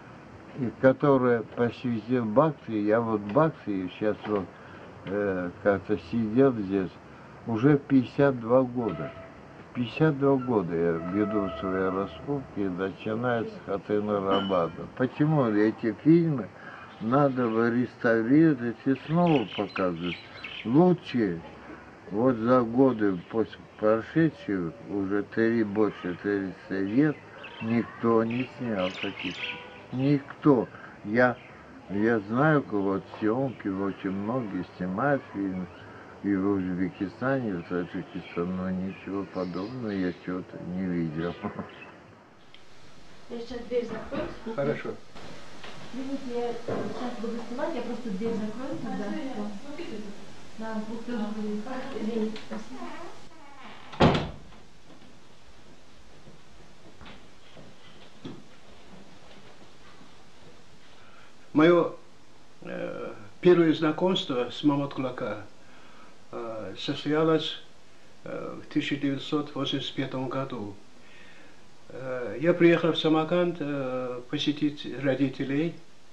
и которое посвятил Бактрии. Я вот Бактрии сейчас вот э, как-то сидел здесь уже пятьдесят два года. пятьдесят два года я веду свои раскопки, начиная с Хатына-Рабада. Почему эти фильмы надо бы реставрировать и снова показывать? Лучше вот за годы после прошедших, уже три, больше тридцати лет, никто не снял таких. Никто. Я, я знаю, вот съемки, очень многие снимают фильмы. И в Узбекистане, в Таджикистане, но ничего подобного я что-то не видел. Я сейчас дверь закрою. Хорошо. Извините, я сейчас буду снимать, я просто дверь закрою тогда. На двух языках. Извините, спасибо. Мое э, первое знакомство с Маматкулака э, состоялось э, в тысяча девятьсот восемьдесят пятом году. Э, я приехал в Самарканд э, посетить родителей,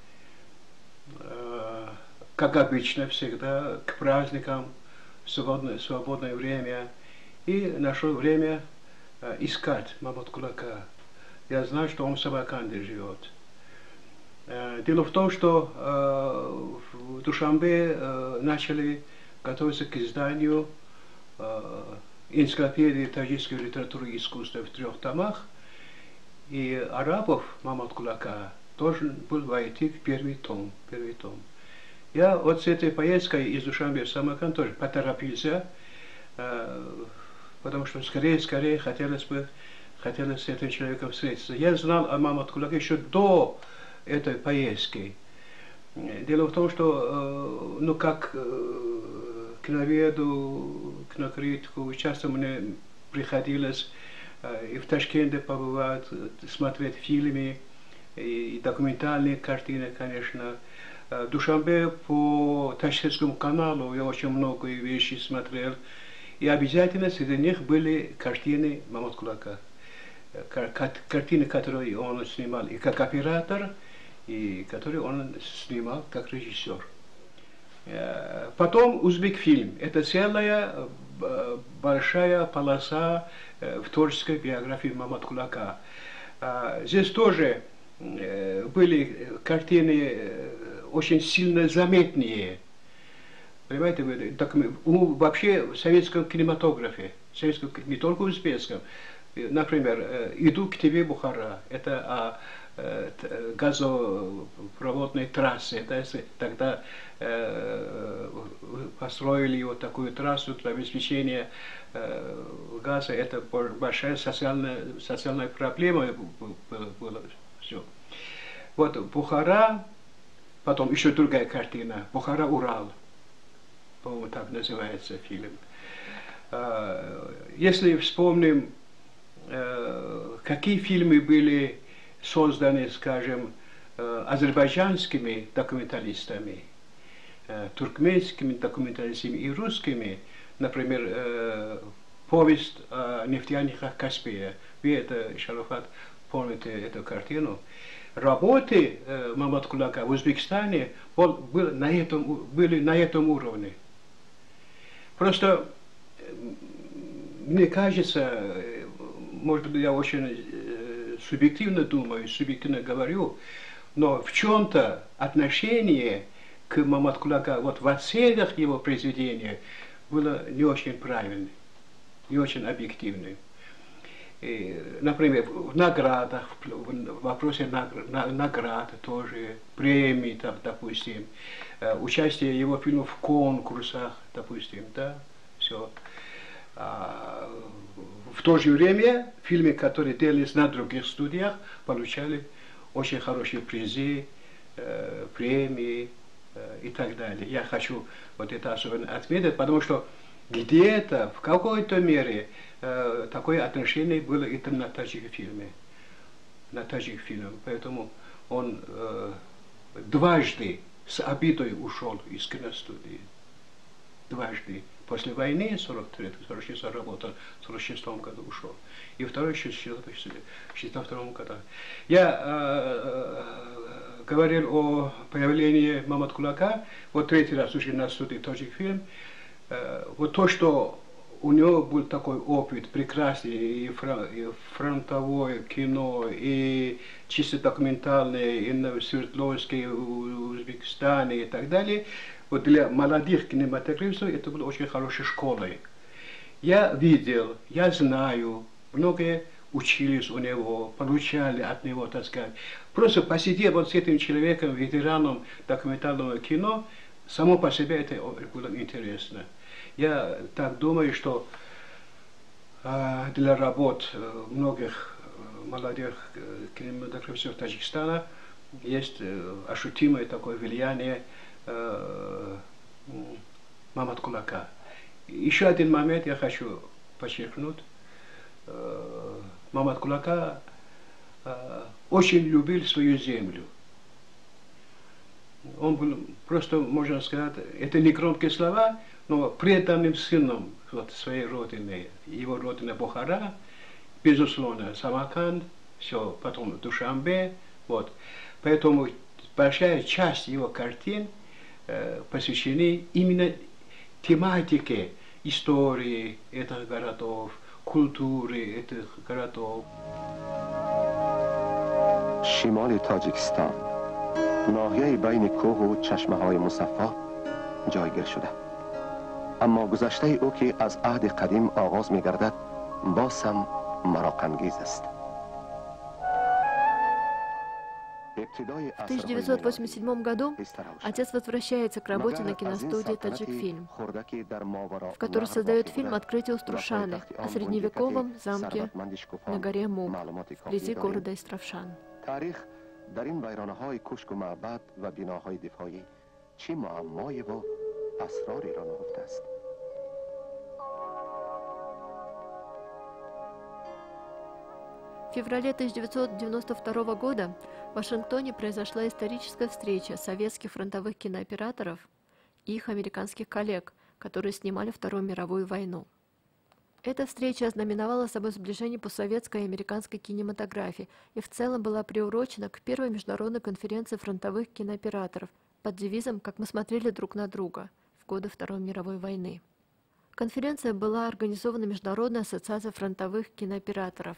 э, как обычно всегда, к праздникам, в свободное, свободное время, и нашел время э, искать Маматкулака. Я знаю, что он в Самарканде живет. Дело в том, что э, в Душанбе э, начали готовиться к изданию э, энциклопедии таджикской литературы и искусства в трех томах, и Арабов Маматкулака должен был войти в первый том. Первый том. Я вот с этой поездкой из Душанбе в Самарканд тоже поторопился, э, потому что скорее-скорее хотелось бы хотелось с этим человеком встретиться. Я знал о Маматкулаке еще до этой поездки. Дело в том, что, ну, как э, киноведу, кинокритику, часто мне приходилось э, и в Ташкенте побывать, смотреть фильмы, и, и документальные картины, конечно. В Душанбе по Ташкентскому каналу я очень много вещей смотрел, и обязательно среди них были картины Маматкулака. Картины, которые он снимал и как оператор, и которые он снимал как режиссер. Потом Узбекфильм. Это целая большая полоса в творческой биографии Маматкулака. Здесь тоже были картины очень сильно заметные. Понимаете, вообще в советском кинематографе, советском, не только в узбекском. Например, «Иду к тебе, Бухара». Это о э, газопроводной трассе. Это, тогда э, построили вот такую трассу для обеспечения э, газа. Это большая социальная, социальная проблема была. Все. Вот Бухара, потом еще другая картина. Бухара, Урал. По-моему, так называется фильм. Если вспомним, какие фильмы были созданы, скажем, азербайджанскими документалистами, туркменскими документалистами и русскими, например, повесть о нефтяниках Каспия. Вы это, Шарафат, помните эту картину. Работы Маматкулака в Узбекистане был, был на этом, были на этом уровне. Просто мне кажется, может быть, я очень э, субъективно думаю, субъективно говорю, но в чем-то отношение к Маматкулака вот в оценках его произведения было не очень правильным, не очень объективным. И, например, в наградах, в вопросе наград тоже, премий, там, допустим, участие его фильмов в конкурсах, допустим, да, все. А, в то же время фильмы, которые делались на других студиях, получали очень хорошие призы, э, премии э, и так далее. Я хочу вот это особенно отметить, потому что где-то, в какой-то мере, э, такое отношение было и на таджик-фильме. На таджик-фильме. Поэтому он э, дважды с обидой ушел из киностудии. Дважды. После войны, сорок третьем сорок шестом работал, в сорок шестом году ушел. И второй, в шестьдесят втором году. Я э, э, говорил о появлении Маматкулака, вот третий раз уже на студии таджик-фильм. Э, вот то, что у него был такой опыт прекрасный, и, фрон, и фронтовое кино, и чисто документальное, и на Свердловске, в Узбекистане и так далее. Вот для молодых кинематографистов это было очень хорошей школой. Я видел, я знаю, многие учились у него, получали от него, так сказать. Просто посидев вот с этим человеком, ветераном документального кино, само по себе это было интересно. Я так думаю, что э, для работ э, многих э, молодых э, кинематографистов Таджикистана есть э, ощутимое такое влияние э, Маматкулака. Еще один момент я хочу подчеркнуть. Маматкулака очень любил свою землю. Он был просто, можно сказать, это не громкие слова, но преданным сыном вот, своей родины. Его родина Бухара, безусловно, Самарканд, все, потом Душанбе. Вот. Поэтому большая часть его картин э, посвящены именно тематике истории этих городов, культуры этих городов. شمال تاجیکستان ناحیه بین کوه و چشمه های مصفا جایگیر شده، اما گذشته او که از عهد قدیم آغاز می گردد باز هم مراق‌انگیز است. В тысяча девятьсот восемьдесят седьмом году отец возвращается к работе на киностудии «Таджикфильм», в которой создает фильм «Открытие Уструшаны» о средневековом замке на горе Муг, вблизи города Истравшан. در این ویرانه‌های کوشک و معبد و بناهای دفاعی چه معمایی و اسراری را نهفته است. В феврале тысяча девятьсот девяносто второго года в Вашингтоне произошла историческая встреча советских фронтовых кинооператоров и их американских коллег, которые снимали Вторую мировую войну. Эта встреча ознаменовала собой сближение по советской и американской кинематографии и в целом была приурочена к первой международной конференции фронтовых кинооператоров под девизом «Как мы смотрели друг на друга» в годы Второй мировой войны. Конференция была организована Международной ассоциацией фронтовых кинооператоров.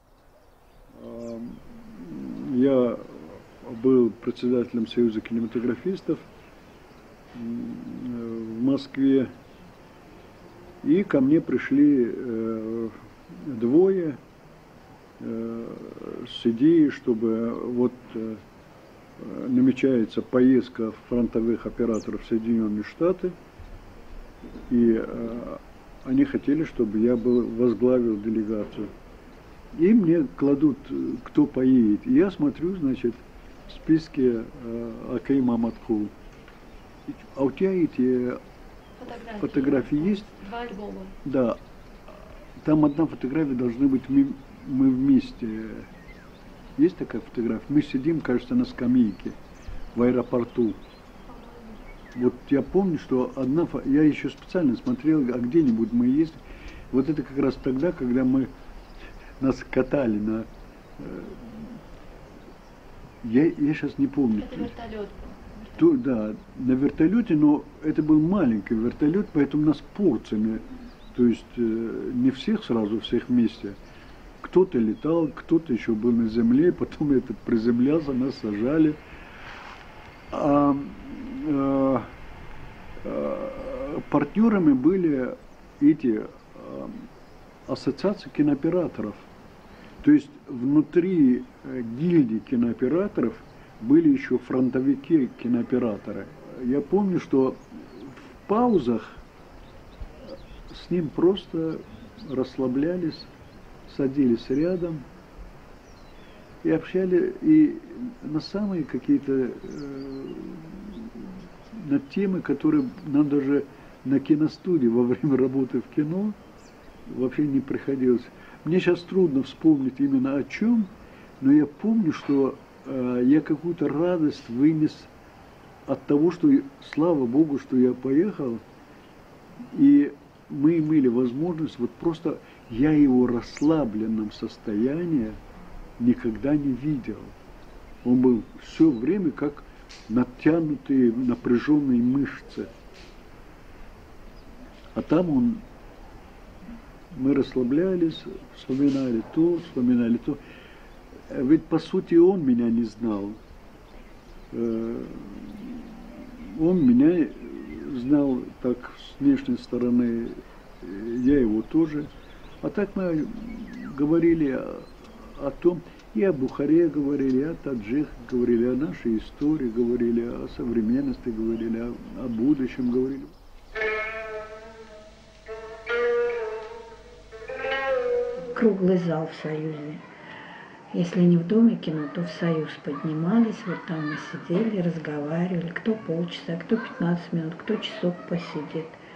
Я был председателем Союза кинематографистов в Москве. И ко мне пришли э, двое э, с идеей, чтобы вот э, намечается поездка фронтовых операторов в Соединенные Штаты, и э, они хотели, чтобы я был, возглавил делегацию. И мне кладут, кто поедет. И я смотрю, значит, в списке э, Акей Маматкул. А у тебя эти фотографии, фотографии есть? Два альбома. Да. Там одна фотография должны быть мы, мы вместе. Есть такая фотография? Мы сидим, кажется, на скамейке в аэропорту. Вот я помню, что одна... Я еще специально смотрел, а где-нибудь мы есть. Вот это как раз тогда, когда мы нас катали на... Я, я сейчас не помню. Это вертолет. То, да, на вертолете, но это был маленький вертолет, поэтому нас порциями, то есть э, не всех сразу, всех вместе. Кто-то летал, кто-то еще был на земле, потом этот приземлялся, нас сажали. А, э, э, партнерами были эти э, ассоциации кинооператоров. То есть внутри э, гильдии кинооператоров были еще фронтовики кинооператоры. Я помню, что в паузах с ним просто расслаблялись, садились рядом и общались и на самые какие-то э, на темы, которые нам даже на киностудии во время работы в кино вообще не приходилось. Мне сейчас трудно вспомнить именно о чем, но я помню, что я какую-то радость вынес от того, что, слава Богу, что я поехал, и мы имели возможность, вот просто я его в расслабленном состоянии никогда не видел. Он был все время как натянутые, напряженные мышцы. А там он, мы расслаблялись, вспоминали то, вспоминали то. Ведь, по сути, он меня не знал. Он меня знал так с внешней стороны, я его тоже. А так мы говорили о, о том, и о Бухаре говорили, и о таджиках говорили, о нашей истории говорили, о современности говорили, о, о будущем говорили. Круглый зал в Союзе. Если не в Доме кино, то в Союз поднимались, вот там мы сидели, разговаривали, кто полчаса, кто пятнадцать минут, кто часок посидит.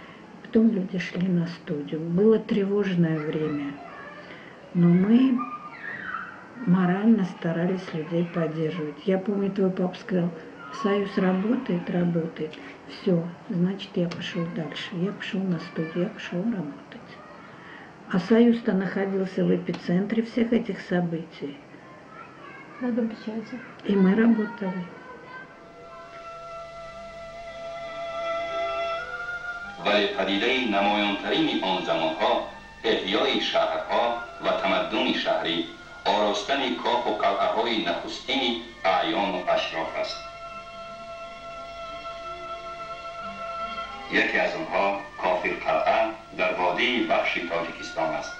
потом люди шли на студию. Было тревожное время, но мы морально старались людей поддерживать. Я помню, твой папа сказал, Союз работает, работает. Все, значит, я пошел дальше. Я пошел на студию, я пошел работать. А Союз-то находился в эпицентре всех этих событий. На Дом печати. И мы работали. ولی پدیده نمایان‌ترین آن زمانها احیای شهرها و تمدن شهری، آراستن کاخ و قلعه‌های نخستین اعیان و اشراف است. یکی از آنها کافر قلعه در وادی بخش تاجیکستان است.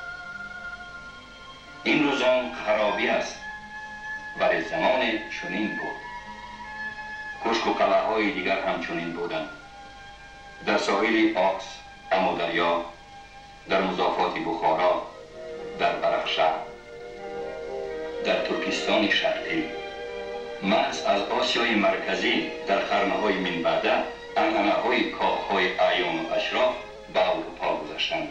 این روزان خرابی است، ولی زمان چنین بود. کشک و قلعه‌های دیگر هم چنین بودند. در ساحل آکس، امودریا، در مضافات بخارا، در برخشهر، در ترکستان شرقی، محض از آسیای مرکزی در قرنهای من بعده عنعنه‌های کاخ‌های اعیان و اشراف به اروپا گذشتند.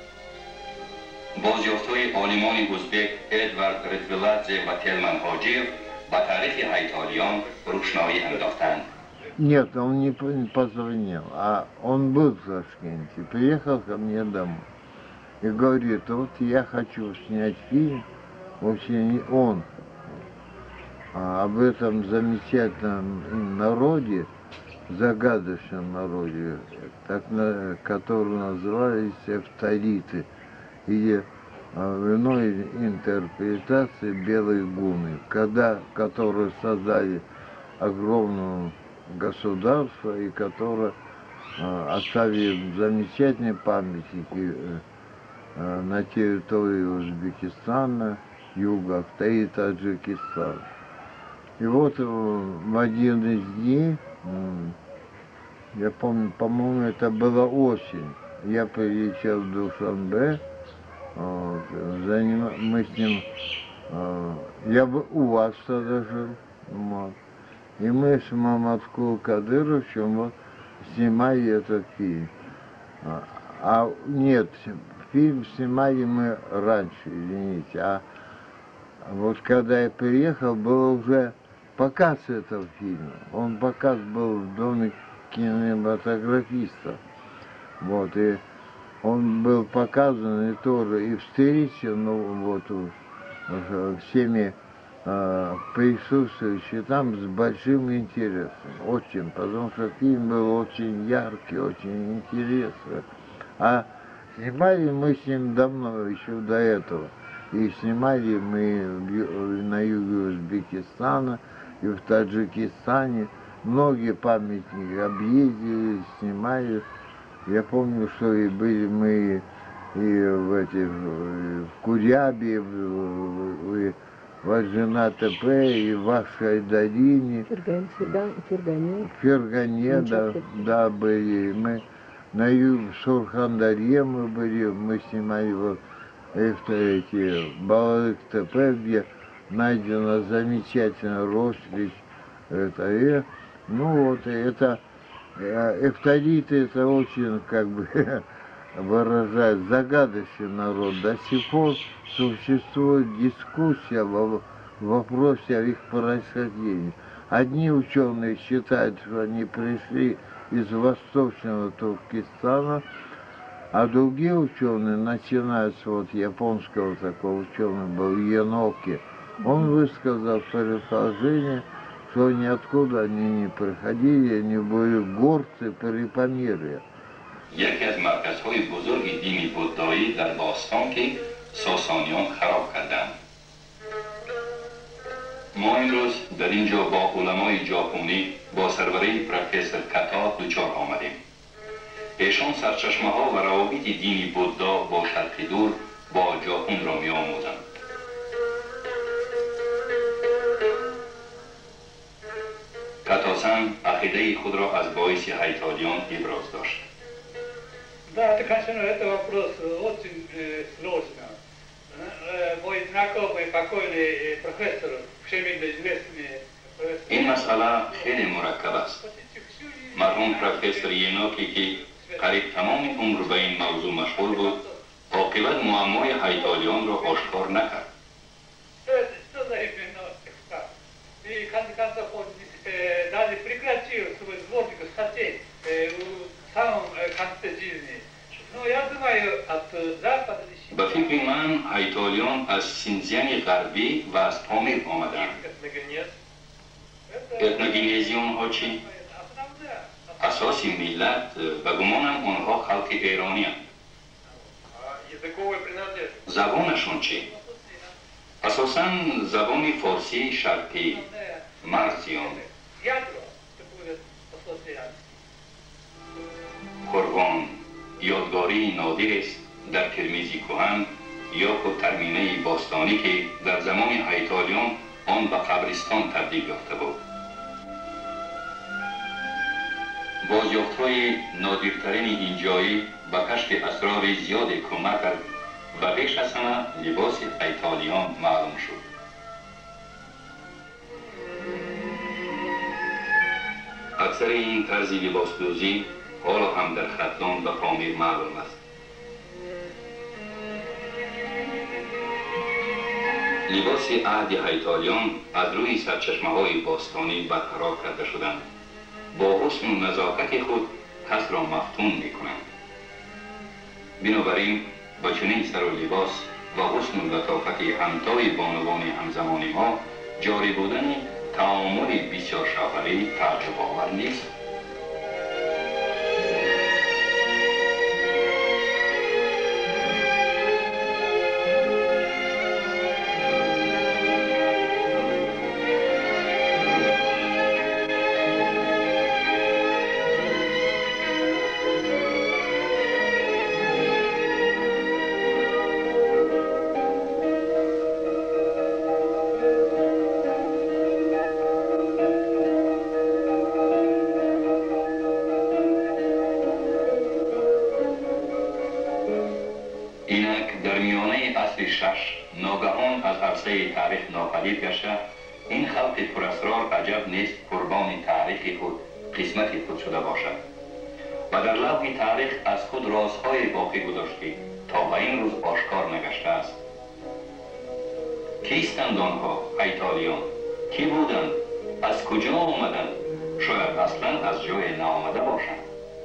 بازیافت‌های عالمان ازبک ادوارد ردولادزه و تلمن حاجیف به تاریخ هیتالیان روشنایی انداختند. Нет, он не позвонил, а он был в Ташкенте, приехал ко мне домой и говорит, вот я хочу снять фильм, очень он, об этом замечательном народе, загадочном народе, так, который назывались эфталиты, или в иной интерпретации белые гуны, когда, которые создали огромную государство, и которое э, оставили замечательные памятники э, э, на территории Узбекистана, юга, и Таджикистана. И вот э, в один из дней, э, я помню, по-моему, это была осень, я прилетел в Душанбе, э, заним... мы с ним, э, я бы у вас тогда жил, вот. И мы с Маматкулом Кадыровичем вот снимали этот фильм. А, а нет, фильм снимали мы раньше, извините. А вот когда я приехал, был уже показ этого фильма. Он показ был в доме кинематографиста. Вот, и он был показан и тоже и встречен, ну, вот, всеми присутствующие там с большим интересом, очень, потому что фильм был очень яркий, очень интересный. А снимали мы с ним давно, еще до этого. И снимали мы на юге Узбекистана и в Таджикистане. Многие памятники объездили, снимали. Я помню, что и были мы и в, этих, в Курябе, в, в, в Аджина-ТП, и в Вашей долине, Ферган, Ферган, Фергане, Фергане, да, да, были. Мы на юге, в Сурхандаре мы были, мы снимали вот эти Балык-ТП, где найдена замечательная роспись. Это, и, ну вот, это, эфталиты, это очень, как бы, выражает загадочный народ. До сих пор существует дискуссия в вопросе о их происхождении. Одни ученые считают, что они пришли из восточного Туркестана, а другие ученые, начиная с вот японского такого ученого был Яноки, он высказал предположение, что ниоткуда они не приходили, они были горцы при Памире. یکی از مرکزهای بزرگ دین بودایی در باستان که ساسانیان خراب کردند. ما امروز در اینجا با علمای ژاپنی با سروری پروفسور کاتا دچار آمدیم. ایشان سرچشمه ها و روابط دینی بودا با شرق دور با ژاپن را می آموزند. کاتاسان عقیده خود را از باعث هیتالیان ابراز داشت. Да, это, конечно, это вопрос очень э, сложный. Э, мой знакомый, покойный профессор, всемирно известный این مسئله خیلی مرکب است. مرحوم پروفسور ینوکی که قریب تمام عمر به این موضوع مشغول بود، عاقبت معمای هیتالیان را آشکار نکرد. Даже прекратил свой сборник статей в самом конце жизни. Но я думаю, от Запада... به فکر من هیتالیان از سینزیان غربی و از پامیر آمدند. اتنوگینیزیون ها چی؟ اساسی ملت و گمانم آنها خلق ایرانی هستند. زبانشون چی؟ اساساً زبان فارسی شرقی مرزیان. قربان یادگاری نادر است در کرمیزی کهن یا که ترمینه باستانی که در زمان هیتالیان آن به قبرستان تبدیل یافته بود. بازیافت‌های نادرترین این جایی به کشف اسرار زیاد کمک کرد و بیش از همه لباس ایتالیان معلوم شد. اکثر این طرز لباسدوزی حالا هم در ختلان و پامیر معلوم است. لباس عهد هیتالیان از روی سرچشمه‌های باستانی برقرار کرده شدند. با حسن و نزاکت خود کس را مفتون می‌کنند. بنابراین با چنین سر و لباس و حسن و لطافت همتای بانوان همزمان ما جاری بودن تعامل بسیار شاخه‌ای تعجب آور نیست. تاریخ ناپدید گشته، این خلق پراسرار عجب نیست قربان تاریخ خود قسمت خود شده باشد و در لوح تاریخ از خود رازهای باقی گذاشته تا به این روز آشکار نگشته است. کیستند آنها ایتالیان؟ کی بودند؟ از کجا آمدند؟ شاید اصلا از جای نآمده باشند.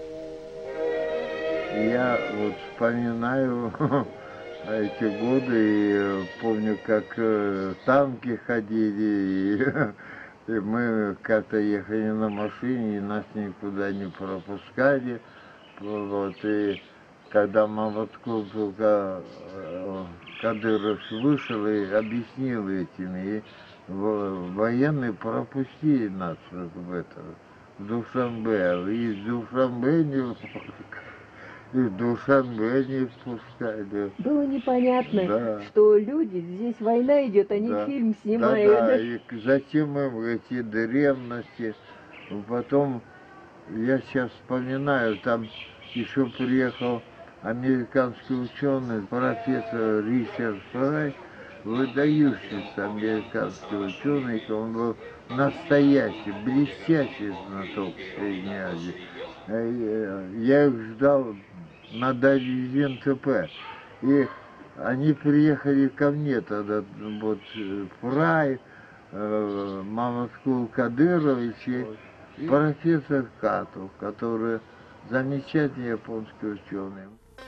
Я вот вспоминаю эти годы, и помню, как танки ходили, и, и мы как-то ехали на машине, и нас никуда не пропускали. Вот, и когда Маматкул только Кадыров вышел и объяснил этим, и военные пропустили нас в это, в Душанбе, и из Душанбе не И Душанбе не впускали. Было непонятно, да. что люди, здесь война идет, они да. фильм снимают. Да, да, и затем им эти древности. Потом, я сейчас вспоминаю, там еще приехал американский ученый, профессор Ричард Фрай, выдающийся американский ученый, он был настоящий, блестящий знаток Средней Азии. Я их ждал на даче эн тэ пэ. И они приехали ко мне тогда, вот Фрай, э, Маматкул Кадырович и профессор Катов, который замечательный японский ученый.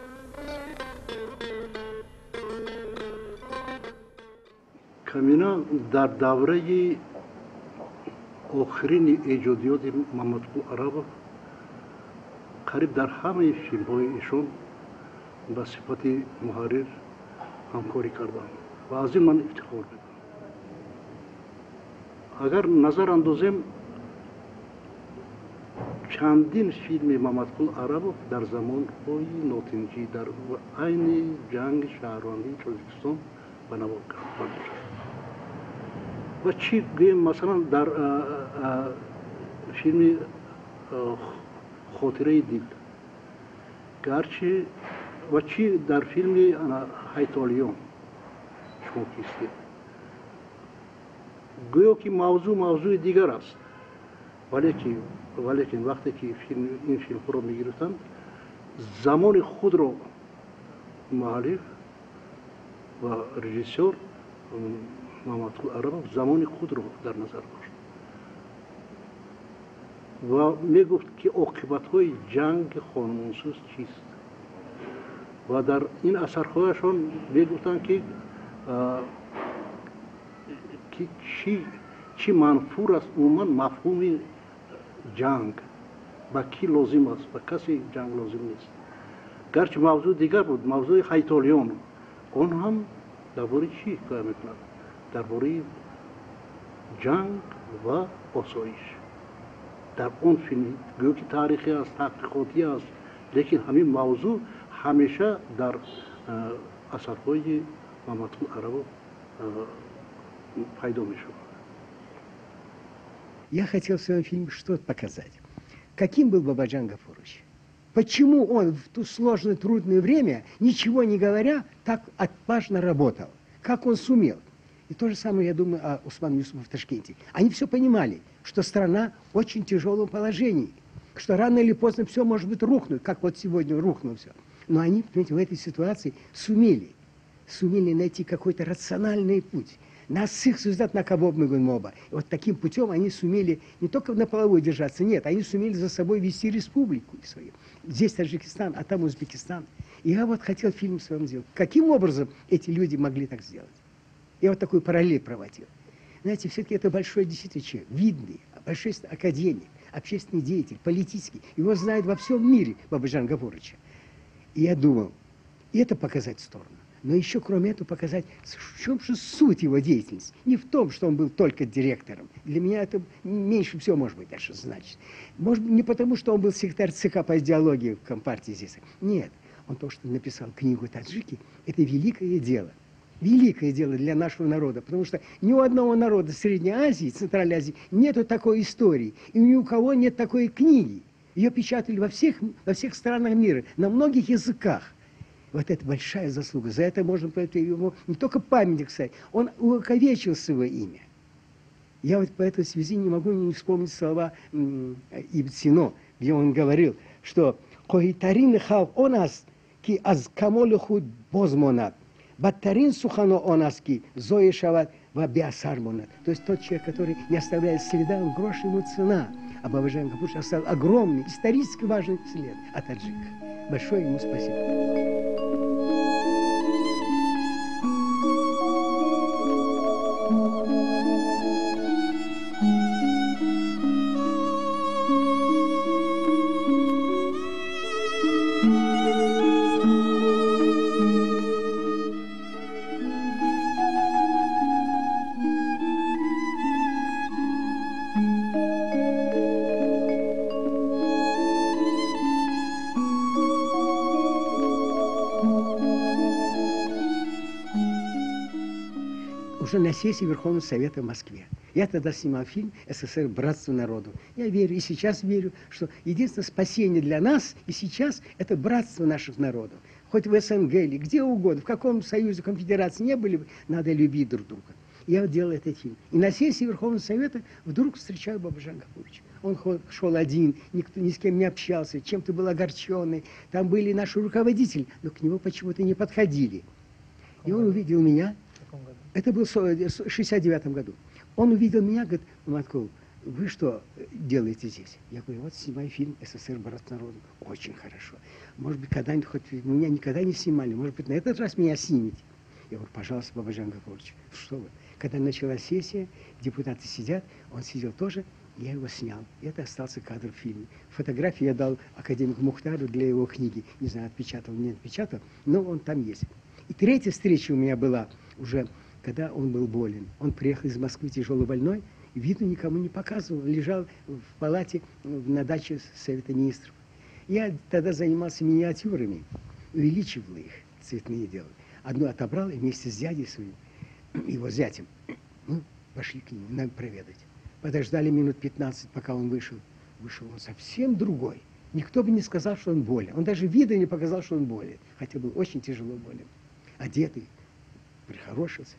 камина дар давраи охирини эҷодиёти Маматкул Арабов қариб дар ҳамаи филмҳои ишон ба сифати муҳаррир ҳамкорӣ кардам ва аз ин ман ифтихор мекунам. агар назар андозем, чандин филми Маматкул Арабов дар замонҳои нотинҷӣ дар айни ҷанги шаҳрвандии Тоҷикистон ба навор карда шуд. ва чӣ гӯем, масалан дар филми хотираи дил, гарчи ва чӣ дар филми Ҳайтолиён шумо кистед, гӯё ки мавзӯъ мавзӯи дигар аст, валекин вақте ки ин филмҳоро мегирифтанд, زمان خود را مؤلف و رژیسور محمدقلی عربов زمان خود را در نظر داشت و میگفت که عاقبت های جنگ خانمانسوز چیست و در این اثرهایشان میگفتند که که چی چی منفور است عموما مفهوم جنگ با کی لازم است با کسی جنگ لازم نیست گرچه موضوع دیگر بود موضوع هیتالیون اون هم درباره چی کار میکنند درباره جنگ و آسایش در اون فیلم گویا که تاریخی است تحقیقاتی است لیکن همین موضوع همیشه در اثرهای محمدقلی عربов пайда мешал. Я хотел в своем фильме что-то показать. Каким был Бабаджан Гафурович? Почему он в то сложное, трудное время, ничего не говоря, так отважно работал? Как он сумел? И то же самое, я думаю, о Усмане Юсупове в Ташкенте. Они все понимали, что страна в очень тяжелом положении, что рано или поздно все может быть рухнуть, как вот сегодня рухнуло все. Но они, понимаете, в этой ситуации сумели, сумели найти какой-то рациональный путь. Нас всех связать на кого мы говорим оба. И вот таким путем они сумели не только на половой держаться, нет, они сумели за собой вести республику свою. Здесь Таджикистан, а там Узбекистан. И я вот хотел фильм в своем сделать. Каким образом эти люди могли так сделать? Я вот такую параллель проводил. Знаете, все-таки это большой действительно человек, видный, большой академик, общественный деятель, политический. Его знают во всем мире, Бабаджан Гафуровича. И я думал, и это показать в сторону. Но еще, кроме этого, показать, в чем же суть его деятельности. Не в том, что он был только директором. Для меня это меньше всего, может быть, даже значит. Может быть, не потому, что он был секретарь ЦК по идеологии в Компартии здесь. Нет. Он то, что написал книгу «Таджики», это великое дело. Великое дело для нашего народа. Потому что ни у одного народа Средней Азии, Центральной Азии нету такой истории. И ни у кого нет такой книги. Ее печатали во всех, во всех странах мира, на многих языках. Вот это большая заслуга. За это можно ему не только памятник ставить, он увековечил свое имя. Я вот по этой связи не могу не вспомнить слова Ибн Сино, где он говорил, что «Когитарин хав онас ки аз камолуху бозмонат, баттарин сухано онас ки зои шават ва биасар монат». То есть тот человек, который не оставляет следа, он грош ему цена. А Бабаджан Гафурович оставил огромный, исторически важный след о таджиках. Большое ему спасибо. Уже на сессии Верховного Совета в Москве. Я тогда снимал фильм «СССР. Братство народу». Я верю, и сейчас верю, что единственное спасение для нас и сейчас – это братство наших народов. Хоть в СНГ или где угодно, в каком союзе, конфедерации не были бы, надо любить друг друга. Я вот делал этот фильм. И на сессии Верховного Совета вдруг встречаю Бабаджан Гафуровича. Он шел один, никто ни с кем не общался, чем-то был огорченный. Там были наши руководители, но к нему почему-то не подходили. И он увидел меня. Это был в шестьдесят девятом году. Он увидел меня, говорит: Маткул, вы что делаете здесь? Я говорю: вот снимаю фильм «СССР. Братство народу». Очень хорошо. Может быть, когда-нибудь, хоть меня никогда не снимали, может быть, на этот раз меня снимете. Я говорю: пожалуйста, Бабаджан Гафурович, что вы? Когда началась сессия, депутаты сидят, он сидел тоже, я его снял. И это остался кадр в фильме. Фотографии я дал академику Мухтару для его книги. Не знаю, отпечатал, не отпечатал, но он там есть. И третья встреча у меня была уже, когда он был болен. Он приехал из Москвы тяжело больной, и виду никому не показывал. Лежал в палате на даче Совета Министров. Я тогда занимался миниатюрами, увеличивал их, цветные делал. Одну отобрал и вместе с дядей своим, его зятем, мы пошли к нему, надо проведать. Подождали минут пятнадцать, пока он вышел. Вышел он совсем другой. Никто бы не сказал, что он болен. Он даже вида не показал, что он болен. Хотя был очень тяжело болен. Одетый, прихорошился.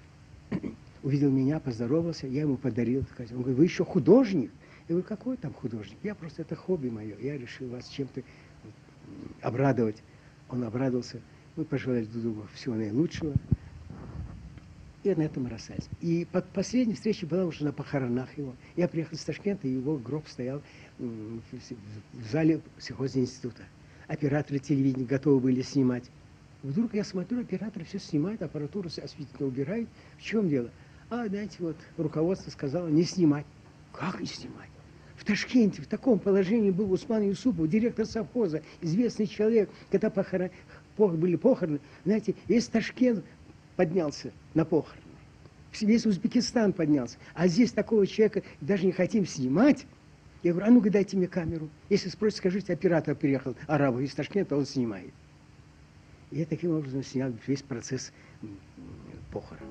Увидел меня, поздоровался, я ему подарил. Он говорит: вы еще художник? Я говорю: какой там художник? Я просто, это хобби мое. Я решил вас чем-то обрадовать. Он обрадовался. Мы пожелали друг другу всего наилучшего. И на этом расстались. И под последняя встреча была уже на похоронах его. Я приехал из Ташкента, и его гроб стоял в зале сельхозинститута. Операторы телевидения готовы были снимать. Вдруг я смотрю, операторы все снимают, аппаратуру осветительно убирают. В чем дело? А, знаете, вот руководство сказало не снимать. Как не снимать? В Ташкенте в таком положении был Усман Юсупов, директор совхоза, известный человек, когда похорон... были похороны. Знаете, весь Ташкент поднялся на похороны. Весь Узбекистан поднялся. А здесь такого человека даже не хотим снимать. Я говорю, а ну-ка дайте мне камеру. Если спросите, скажите, оператор приехал, арабов из Ташкента, он снимает. И я таким образом снял весь процесс похорон.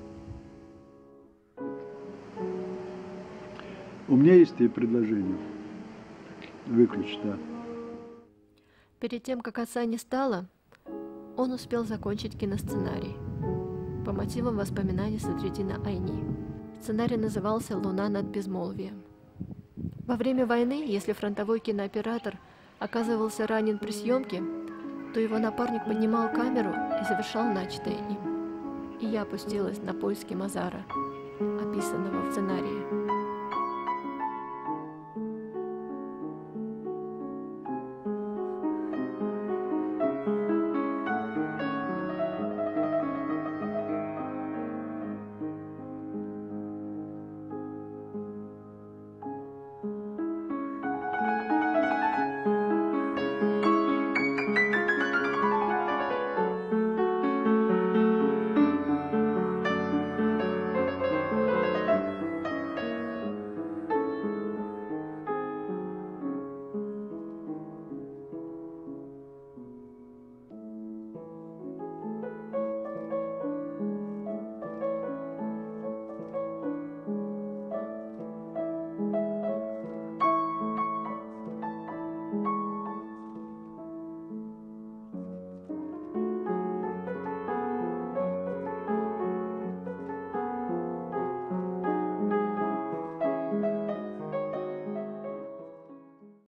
У меня есть и предложение. Выключить, да. Перед тем, как отца не стало, он успел закончить киносценарий по мотивам воспоминаний Садриддина Айни. Сценарий назывался «Луна над безмолвием». Во время войны, если фронтовой кинооператор оказывался ранен при съемке, то его напарник поднимал камеру и завершал начатое им. И я опустилась на поиски Мазара, описанного в сценарии.